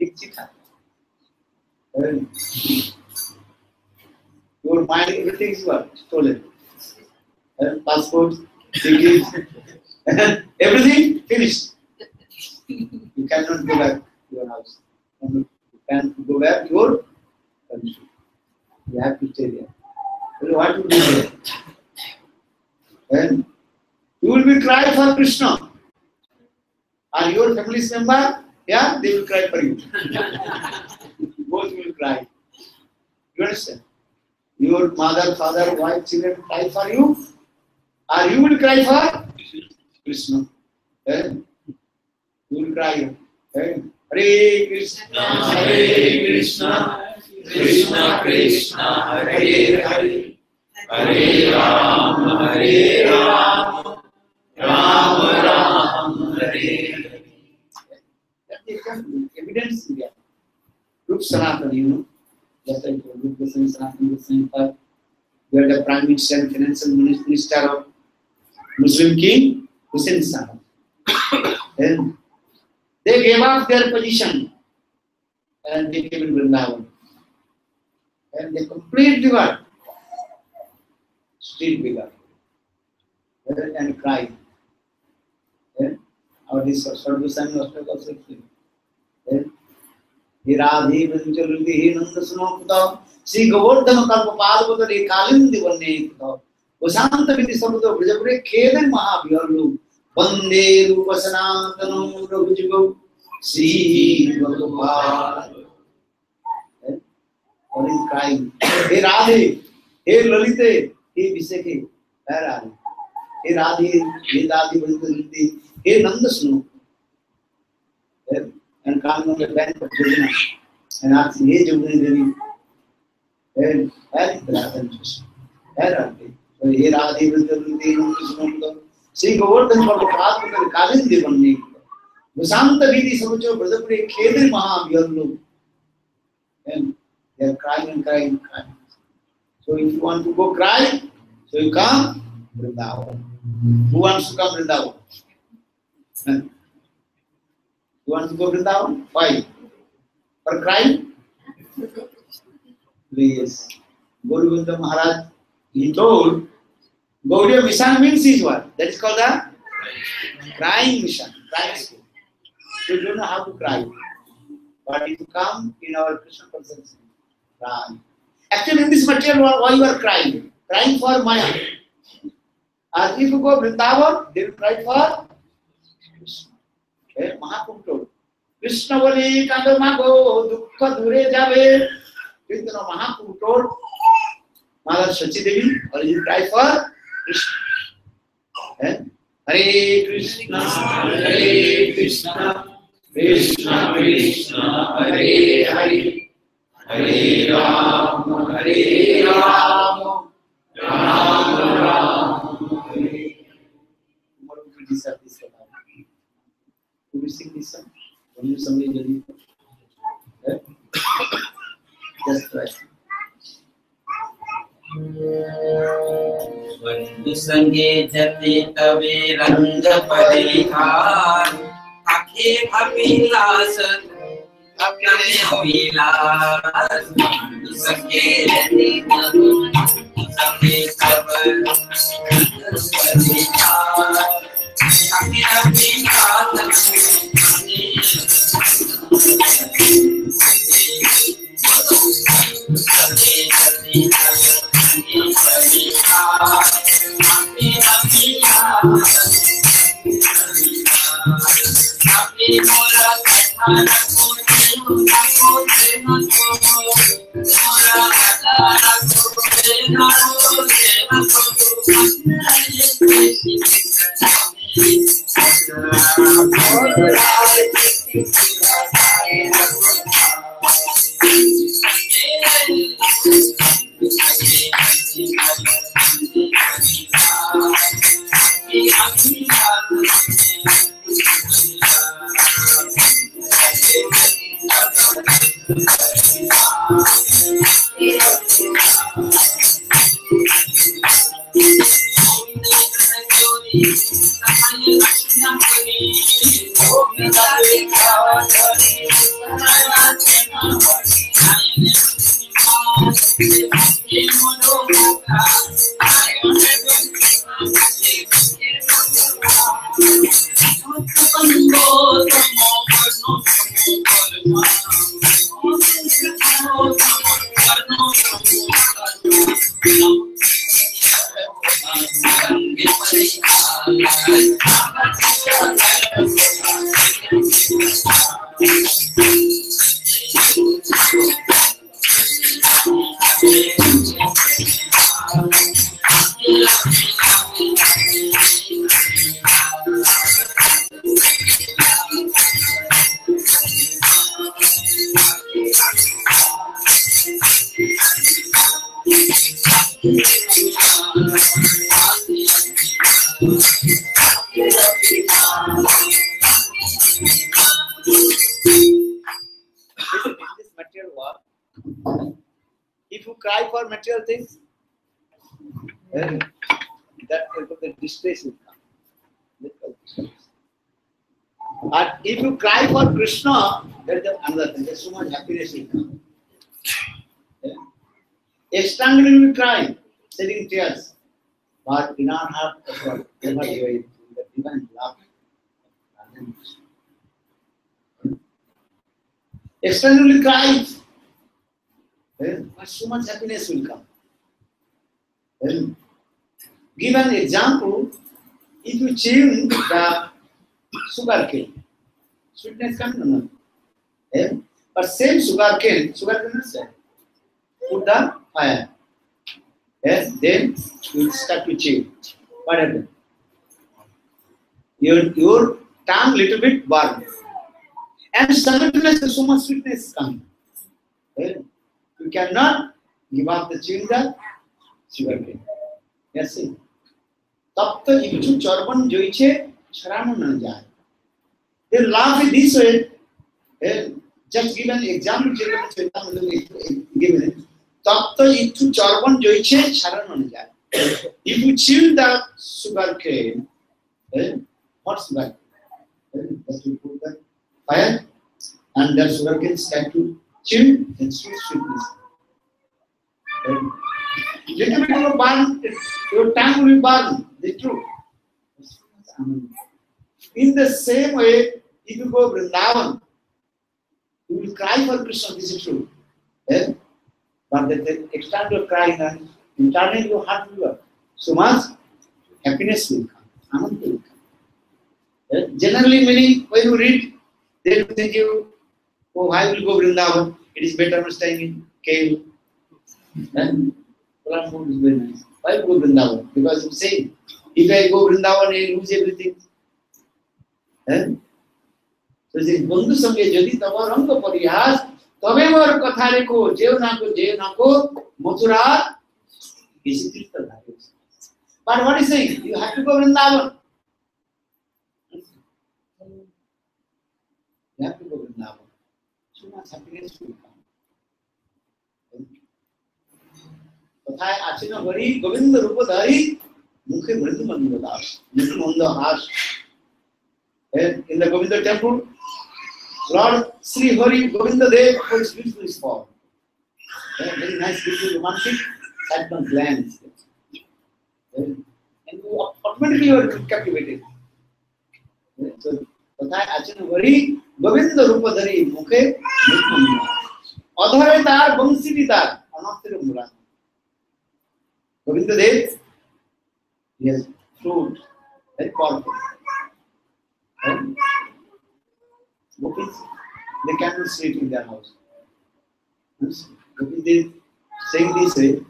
Your mind, everything is what? Stolen. Passport, tickets, everything finished. You cannot go back to your house. You can't go back to your country. You have to stay there. What to do there? And you will be crying for Krishna. Are your family member? Yeah, they will cry for you. Both will cry. You understand? Your mother, father, wife, children cry for you. Or you will cry for Krishna. You will cry. Hare Krishna, Hare Krishna, Krishna Krishna, Hare Hare, Hare Rama, Rama Rama, Hare Hare. Evidence in there. Look Sanatana, you know. Just like look the Sanatana, you are the Prime Minister and Financial Minister of Muslim King Hussein Sahib. Then they gave up their position and they came in Vrindavan. And they completely what? Street began. And cried. Our this Sarvasami was also free. Then Radhe Vancharuti Nanda Sunokta Sri Govardhana Kalpapalvata Kalindi Vane Vasanta Viti Samuda Vijapure Kedan Mahabhyarlu Vande Rupasanatano Rahujigo Sri Bhagavad. Or is crying. Hey Radhe, hey Lalite, hey Viseke, hey Radhe. Hey Radhe, hey Radhe Vancharuti, hey Nanda Sunokta. And come on the bank of Jamuna and ask, hey Jamuna Devi, and where is the Radha Krishna? Where are they? So here Radha Vancharuti Nanda Sunokta Sri Govardhana Kalpapalvata Kalindi Vane Vasanta Viti Samucho Brajapure Kedan Mahabhyarlu. And they are crying and crying and crying. So if you want to go cry, so you come Vrindavan. Who wants to come Vrindavan? You want to go Vrindavan? Why? For crying? Please. Guru Govinda Maharaj, he told, Gaudiya Mission means is what? That is called a crying mission, crying school. You don't know how to cry. But if you come in our Krishna consciousness, cry. Actually, in this material, why you are crying? Crying for Maya. As if you go Vrindavan, they will cry for Krishna. Okay? Mahaprabhu told, Krishna bole kando mago, dukkha dure jabe. Krishna Mahaprabhu told, Mother Shachi Devi, or you cry for Krishna. Okay? Hare Krishna, Hare Krishna, Krishna Krishna, Hare Hare, Hare Rama, Hare Rama, Rama Rama, Hare. Tomorrow we will decide this about. We will sing this song. When you somebody ready? Okay? Just try. Vandu sange jate tave rang parihar akhe abhilas apne abhilas vandu sange jate tave parihar akhe abhilas If you cry for material things, then that the distress will come. And if you cry for Krishna, there is another thing. There's so much happiness will come. Externally we cry, shedding tears, but in our heart, never joy, the divine love. Externally cry, but so much happiness will come. Give an example. If you chew the sugar cane, sweetness comes or not? But same sugar cane is said. Put the fire. Then you will start to chew. What happens? Your tongue little bit burn. And simultaneously so much sweetness coming. You cannot give up the chewing the sugar cane. Yes, see. तब तो इच्छु चर्बन जोइछे छरानो न जाए. They laugh in this way. Just give an example. Given. तब तो इच्छु चर्बन जोइछे छरानो न जाए. If you chew the sugar cane, what sugar? Just you put the fire, and the sugar cane start to chew and sweetness. Little bit of burn, your tongue will burn. The truth. In the same way, if you go Vrindavan, you will cry for Krishna. This is true. But the external crying and internally your heart will work. So much happiness will come. Anand will come. Generally, many when you read, they will think you, oh, why will go Vrindavan? It is better staying in cave. And food is very nice. Why go Vrindavan? Because you say, if I go Vrindavan, I lose everything. So this Bandhu Sange Jadi Tavaranga Parihas, Tavevar Kathareko, Jevanako, Mathura, is it the values. But what is saying? You have to go Vrindavan. You have to go Vrindavan. So much happiness will come. तथा आचिन हरि गोविंद रूप धारी मुखे मृदु मंद दास मृदु मंद हास. In the Govinda temple, Lord Sri Hari Govinda Dev was beautifully formed. Very nice, beautiful, romantic, sadman glance. And you automatically were captivated. So तथा आचिन हरि गोविंद रूप धारी मुखे मृदु मंद अधरे तार बंसी तार अनस्थिर मुला. Govinda Dev He has fruit, very powerful. And gopis, they cannot sleep in their house. Gopis, they saying this way,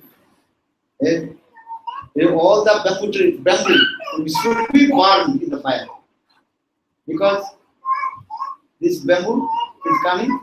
all the bamboo should be burned in the fire. Because this bamboo is coming,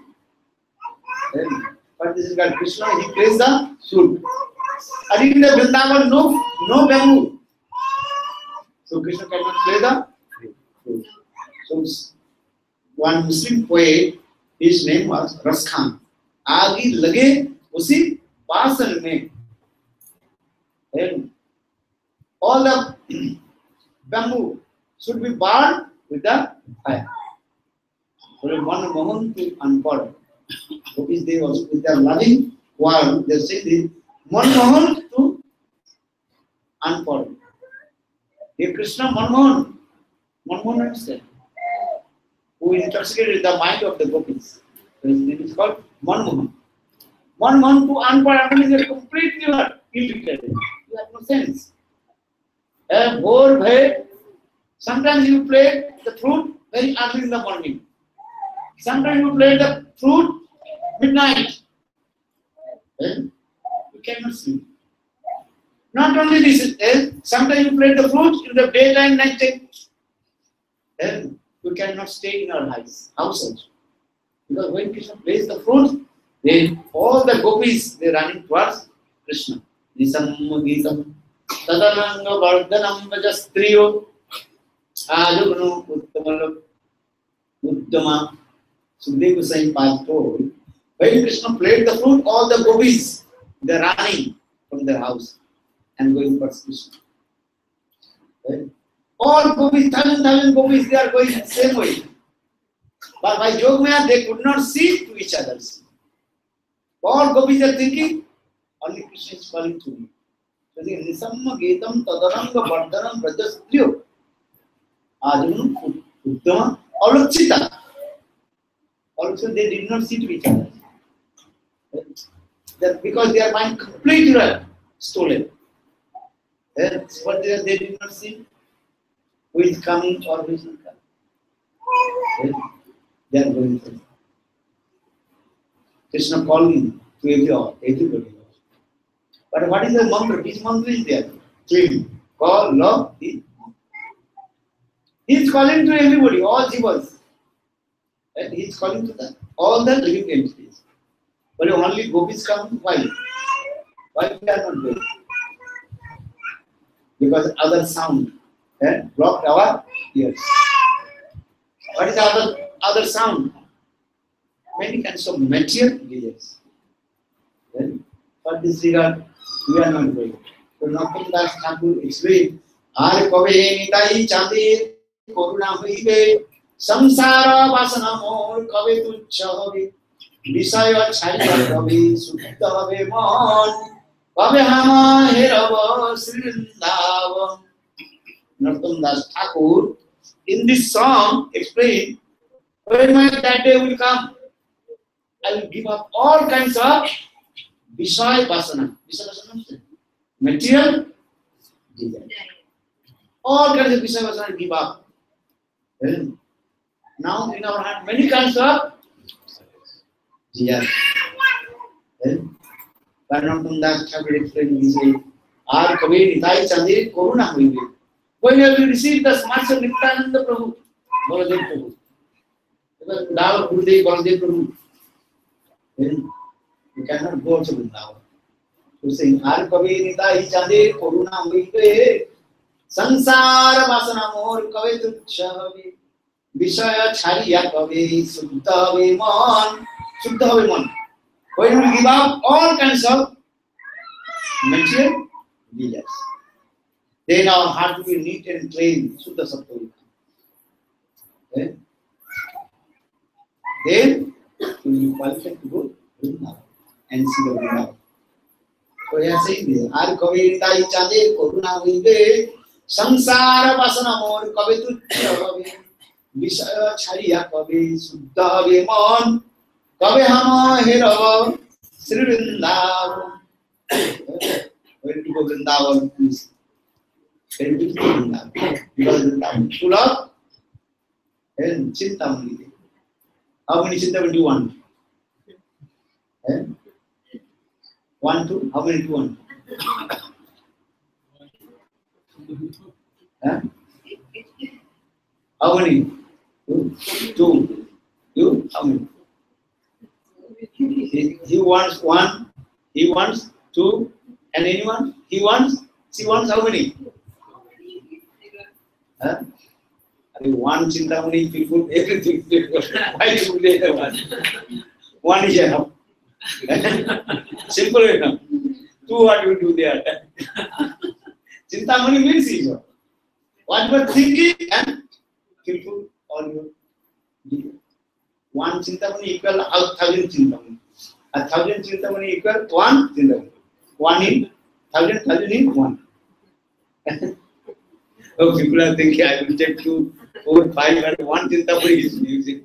but this is God Krishna, he plays the flute. And in the Vrindavan, no bamboo. So Krishna cannot play the flute. So one Muslim poet, his name was Ras Khan. आगी लगे उसी बासन में, and all the bamboo should be burned with the fire. So one moment to unfold. Gopis, they also with their loving word, they say this, one moment to unfold. Dear Krishna, one moment understand. Who intoxicated the mind of the gopis. So his name is called Manmohan. Manmohan to unfold is a complete irritated. You have no sense. Sometimes you play the flute very early in the morning. Sometimes you play the flute midnight. You cannot sleep. Not only this, sometimes you play the flute in the daytime, night time. You cannot stay in our house also. Because when Krishna plays the flute, then all the gopis, they running towards Krishna. Nisam Gitam Tadananga Vardhanam Vajastriyo Ajugnu Uttama. Sukadeva Goswami told, when Krishna played the flute, all the gopis, they are running from their house and going towards Krishna. Right? All gopis, thousand gopis, they are going the same way. But by Jogmaya, they could not see to each other. All gopis are thinking, only Krishna is calling to me. So they Nisamma Getam Tadaranga Vardhanam Rajastriyo Ajunu Uttama Alakshita. Also, they did not see to each other. Because their mind completely stolen. But they did not see who is coming or who is not coming. They are going through. Krishna calling to everybody. But what is the mantra? Which mantra is there? Clean. Call, love, he is calling to everybody, all jivas. And he is calling to all the living entities. But only gopis come. Why? Why we are not going? Because other sound blocked our ears. What is other sound? Many kinds of material desires. For this regard, we are not going. So Narottam Das Thakur explained, Ar kabe nitai chandi koruna hoibe samsara vasana mor kabe tuchha hobe visaya chhariya kabe suddha hobe mon kabe hama herava srindavam. Narottam Das Thakur in this song explained, when that day will come, I will give up all kinds of Visaya Vasana. Visaya Vasana, material desire. All kinds of Visaya Vasana give up. Now in our hand, many kinds of desire. Narottam Das Thakur explained, he said, Ar kabe nitai chandi koruna hoibe. When you will receive the smarts of Nityananda Prabhu, Baladev Prabhu, because Vrindavan Gurudev Baladev Prabhu, then you cannot go to Vrindavan. So saying, Ar kabe nitai chandi koruna hoibe, sansara vasana mor kabe tuchha hobe, visaya chhariya kabe suddha hobe mon. Suddha hobe mon. When you will give up all kinds of material desires, then our heart will be neat and clean, Suddha Sattva will come. Then we will be qualified to go to Vrindavan and see the Vrindavan. So he is saying this, Ar kabe nitai chandi koruna hoibe, samsara vasana mor kabe tuchha hobe, visaya chhariya kabe suddha hobe mon, kabe hama herava Sri Vrindavan. When to go Vrindavan, please. very beautiful Vrindavan. Because Vrindavan is full of Chintamani. How many Chintamani do you want? 1, 2. How many do you want? How many? 2. You? How many? He wants 1. He wants 2. And anyone? He wants? She wants how many? One Chintamani people, everything. Why do they have one? One is enough. Simple enough. 2 what you do there? Chintamani means ego. What you are thinking and people all your. One Chintamani equal 1,000 Chintamani. 1,000 Chintamani equal 1 Chintamani. 1 in 1,000 in 1. Oh, people are thinking I will take 2, 4, 5 and 1 Chintamani is music.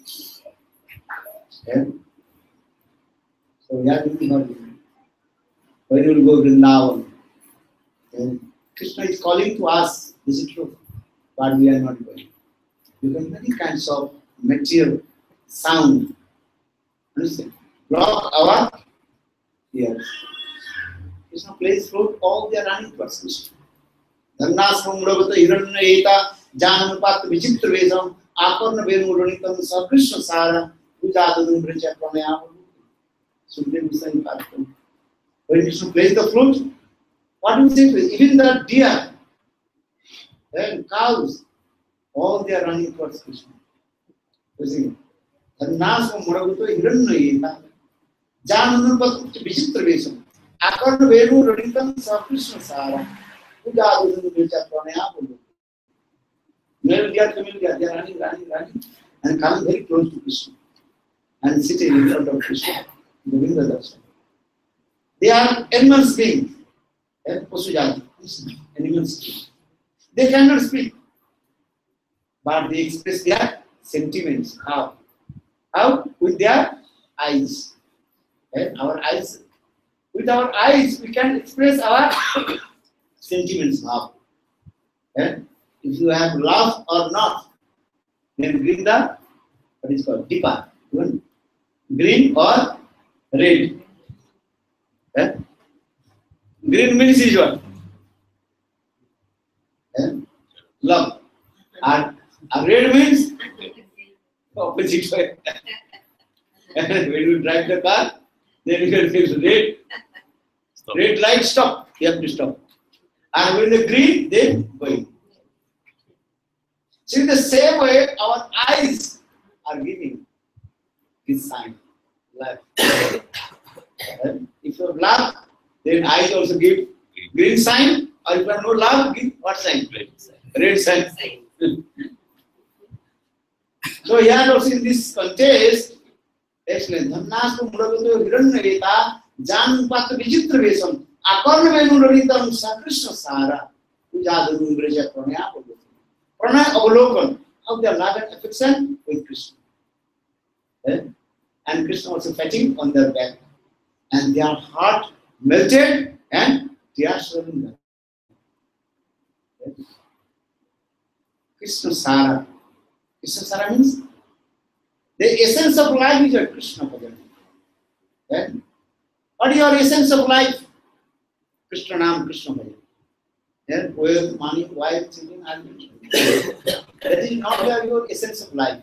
So we are doing not doing. When you will go Vrindavan, Krishna is calling to us, is it true? But we are not going. Because many kinds of material sound, understand, block our ears. Krishna plays flute, all they are running towards Krishna. Dhanasvam mudavata hiranya eta jananupat vichitra vesam akarna venuranitam sa Krishna sara pujadadum vricha pranayam. Sukdev Goswami Partham. When Krishna plays the flute, what do you say? Even the deer and cows, all they are running towards Krishna. You see, Dhanasvam mudavata hiranya eta jananupat vichitra vesam akarna venuranitam sa Krishna sara. Male deer, female deer, they are running, and come very close to Krishna and sitting in front of Krishna, doing the darshan. They are animals beings, Pasujati, animals beings. They cannot speak, but they express their sentiments. How? How? With their eyes. Our eyes. With our eyes, we can express our sentiments now. If you have love or not, then bring the what is called dipa. Green or red. Green means is what? Love. And red means opposite way. When you drive the car, then you can feel red. Stop. Red light, stop. You have to stop. And when the green, then going. So in the same way, our eyes are giving this sign, love. If you have love, then eyes also give green sign, or if you have no love, give what sign? Red sign. So here also in this contest, excellent. Dhanasvam mudavata hiranya eta janupata vichitra vesam akarna venuranitam sa Krishna sara pujadadum vricha pranayam. Pranay avalokan, how they are love and affection with Krishna. And Krishna also fetching on their back. And their heart melted and tears running down. Krishna Sara. Krishna Sara means the essence of life is a Krishna Bhajan. What is your essence of life? Krishna Nam, Krishna Bhajan. Wealth, money, wife, children, husband. That is not your essence of life.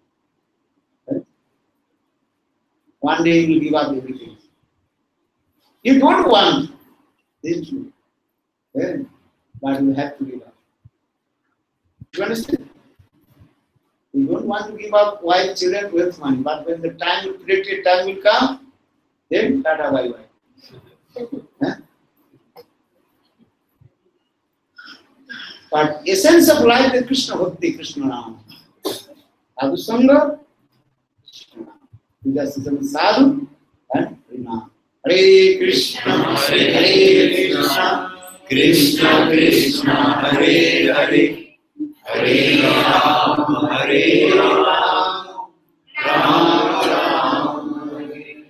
One day you will give up everything. You don't want this true. But you have to give up. You understand? You don't want to give up wife, children, wealth, money. But when the time, predicted time will come, then tata bye bye. But essence of life is Krishna Bhakti, Krishna Nama. Sadhu Sangha, Krishna Nama. Because it's a sadhu and Rina. Hare Krishna, Hare Krishna, Krishna Krishna, Hare Hare, Hare Ram, Hare Ram, Ram Ram, Hare Hare.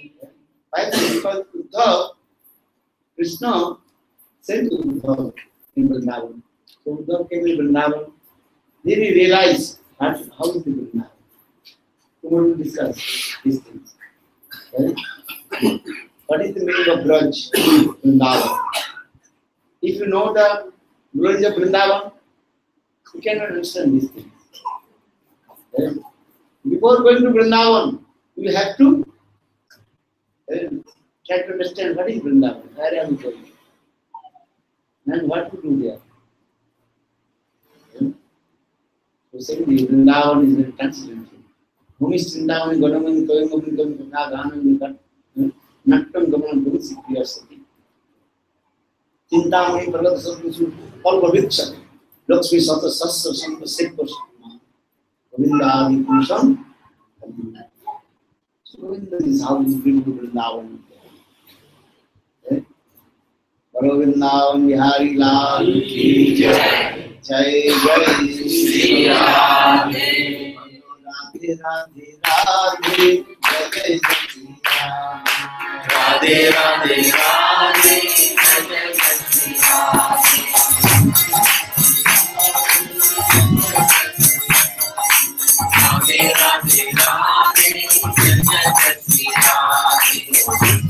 Why? Because Uddhav, Krishna said to Uddhav in Vrindavan. So Uddhav came in Vrindavan. Then he realized how is the Vrindavan. We want to discuss these things. Right? What is the meaning of Braj, Vrindavan? If you know the glories of Vrindavan, you cannot understand these things. Right? Before going to Vrindavan, you have to try to understand what is Vrindavan, where am I going, and what to do there. So saying the Vrindavan is very transcendental. Whom is Vrindavan, Godaman, Koyamabin, Ganam, Nattam, Gaman, Gursi, Priyasati. Chintamani, Pragatasatu, Palvaviksha, Lakshmi, Sata, Sassa, Santa, Sekpa, Govinda, Vikusam. So Govinda is how we bring to Vrindavan. Vrindavan Bihari Lal ki Jai, Jai Jai Shri Radhe, Radhe Radhe Radhe, Jai Jai Shri Radhe, Radhe Radhe Radhe, Jai Jai Shri Radhe. Radhe Radhe Radhe, Jai Jai Shri Radhe.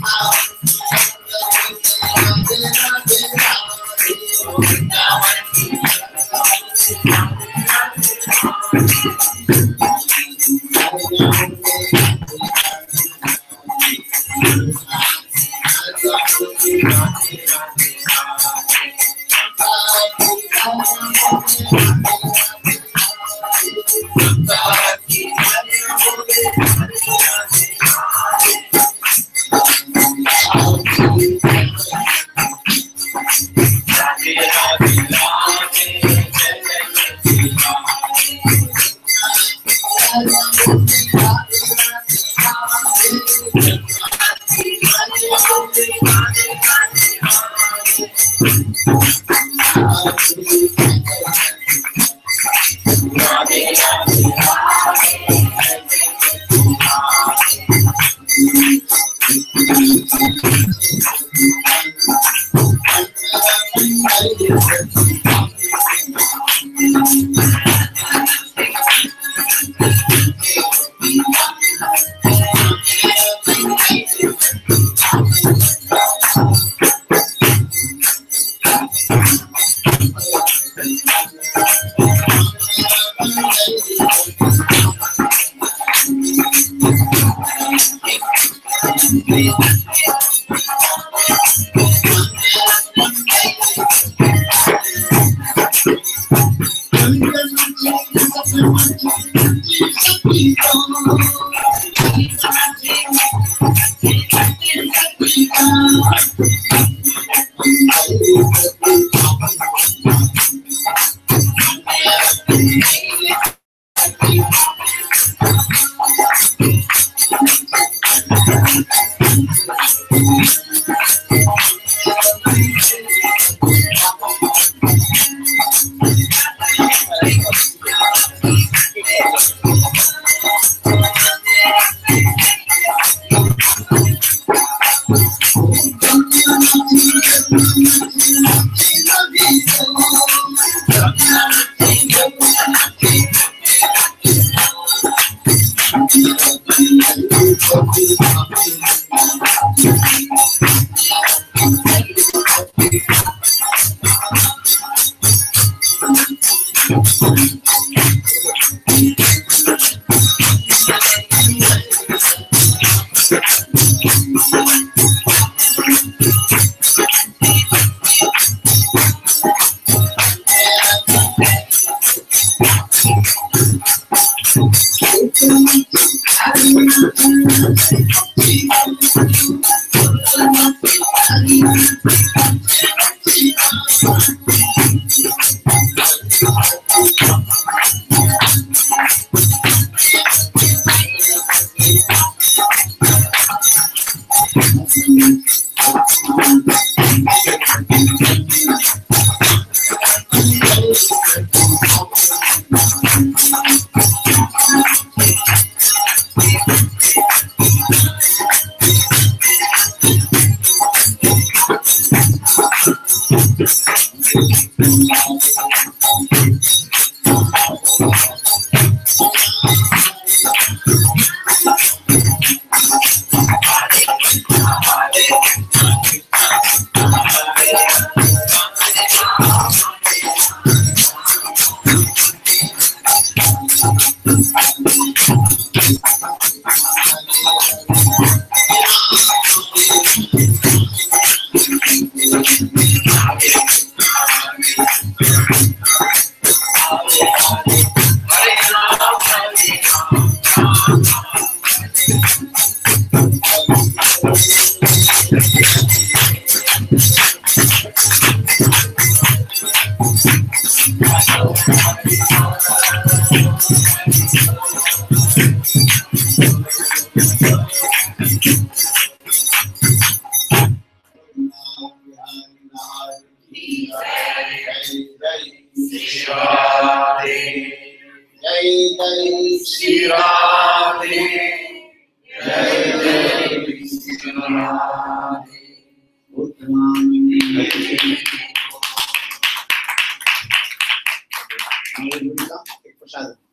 Prasad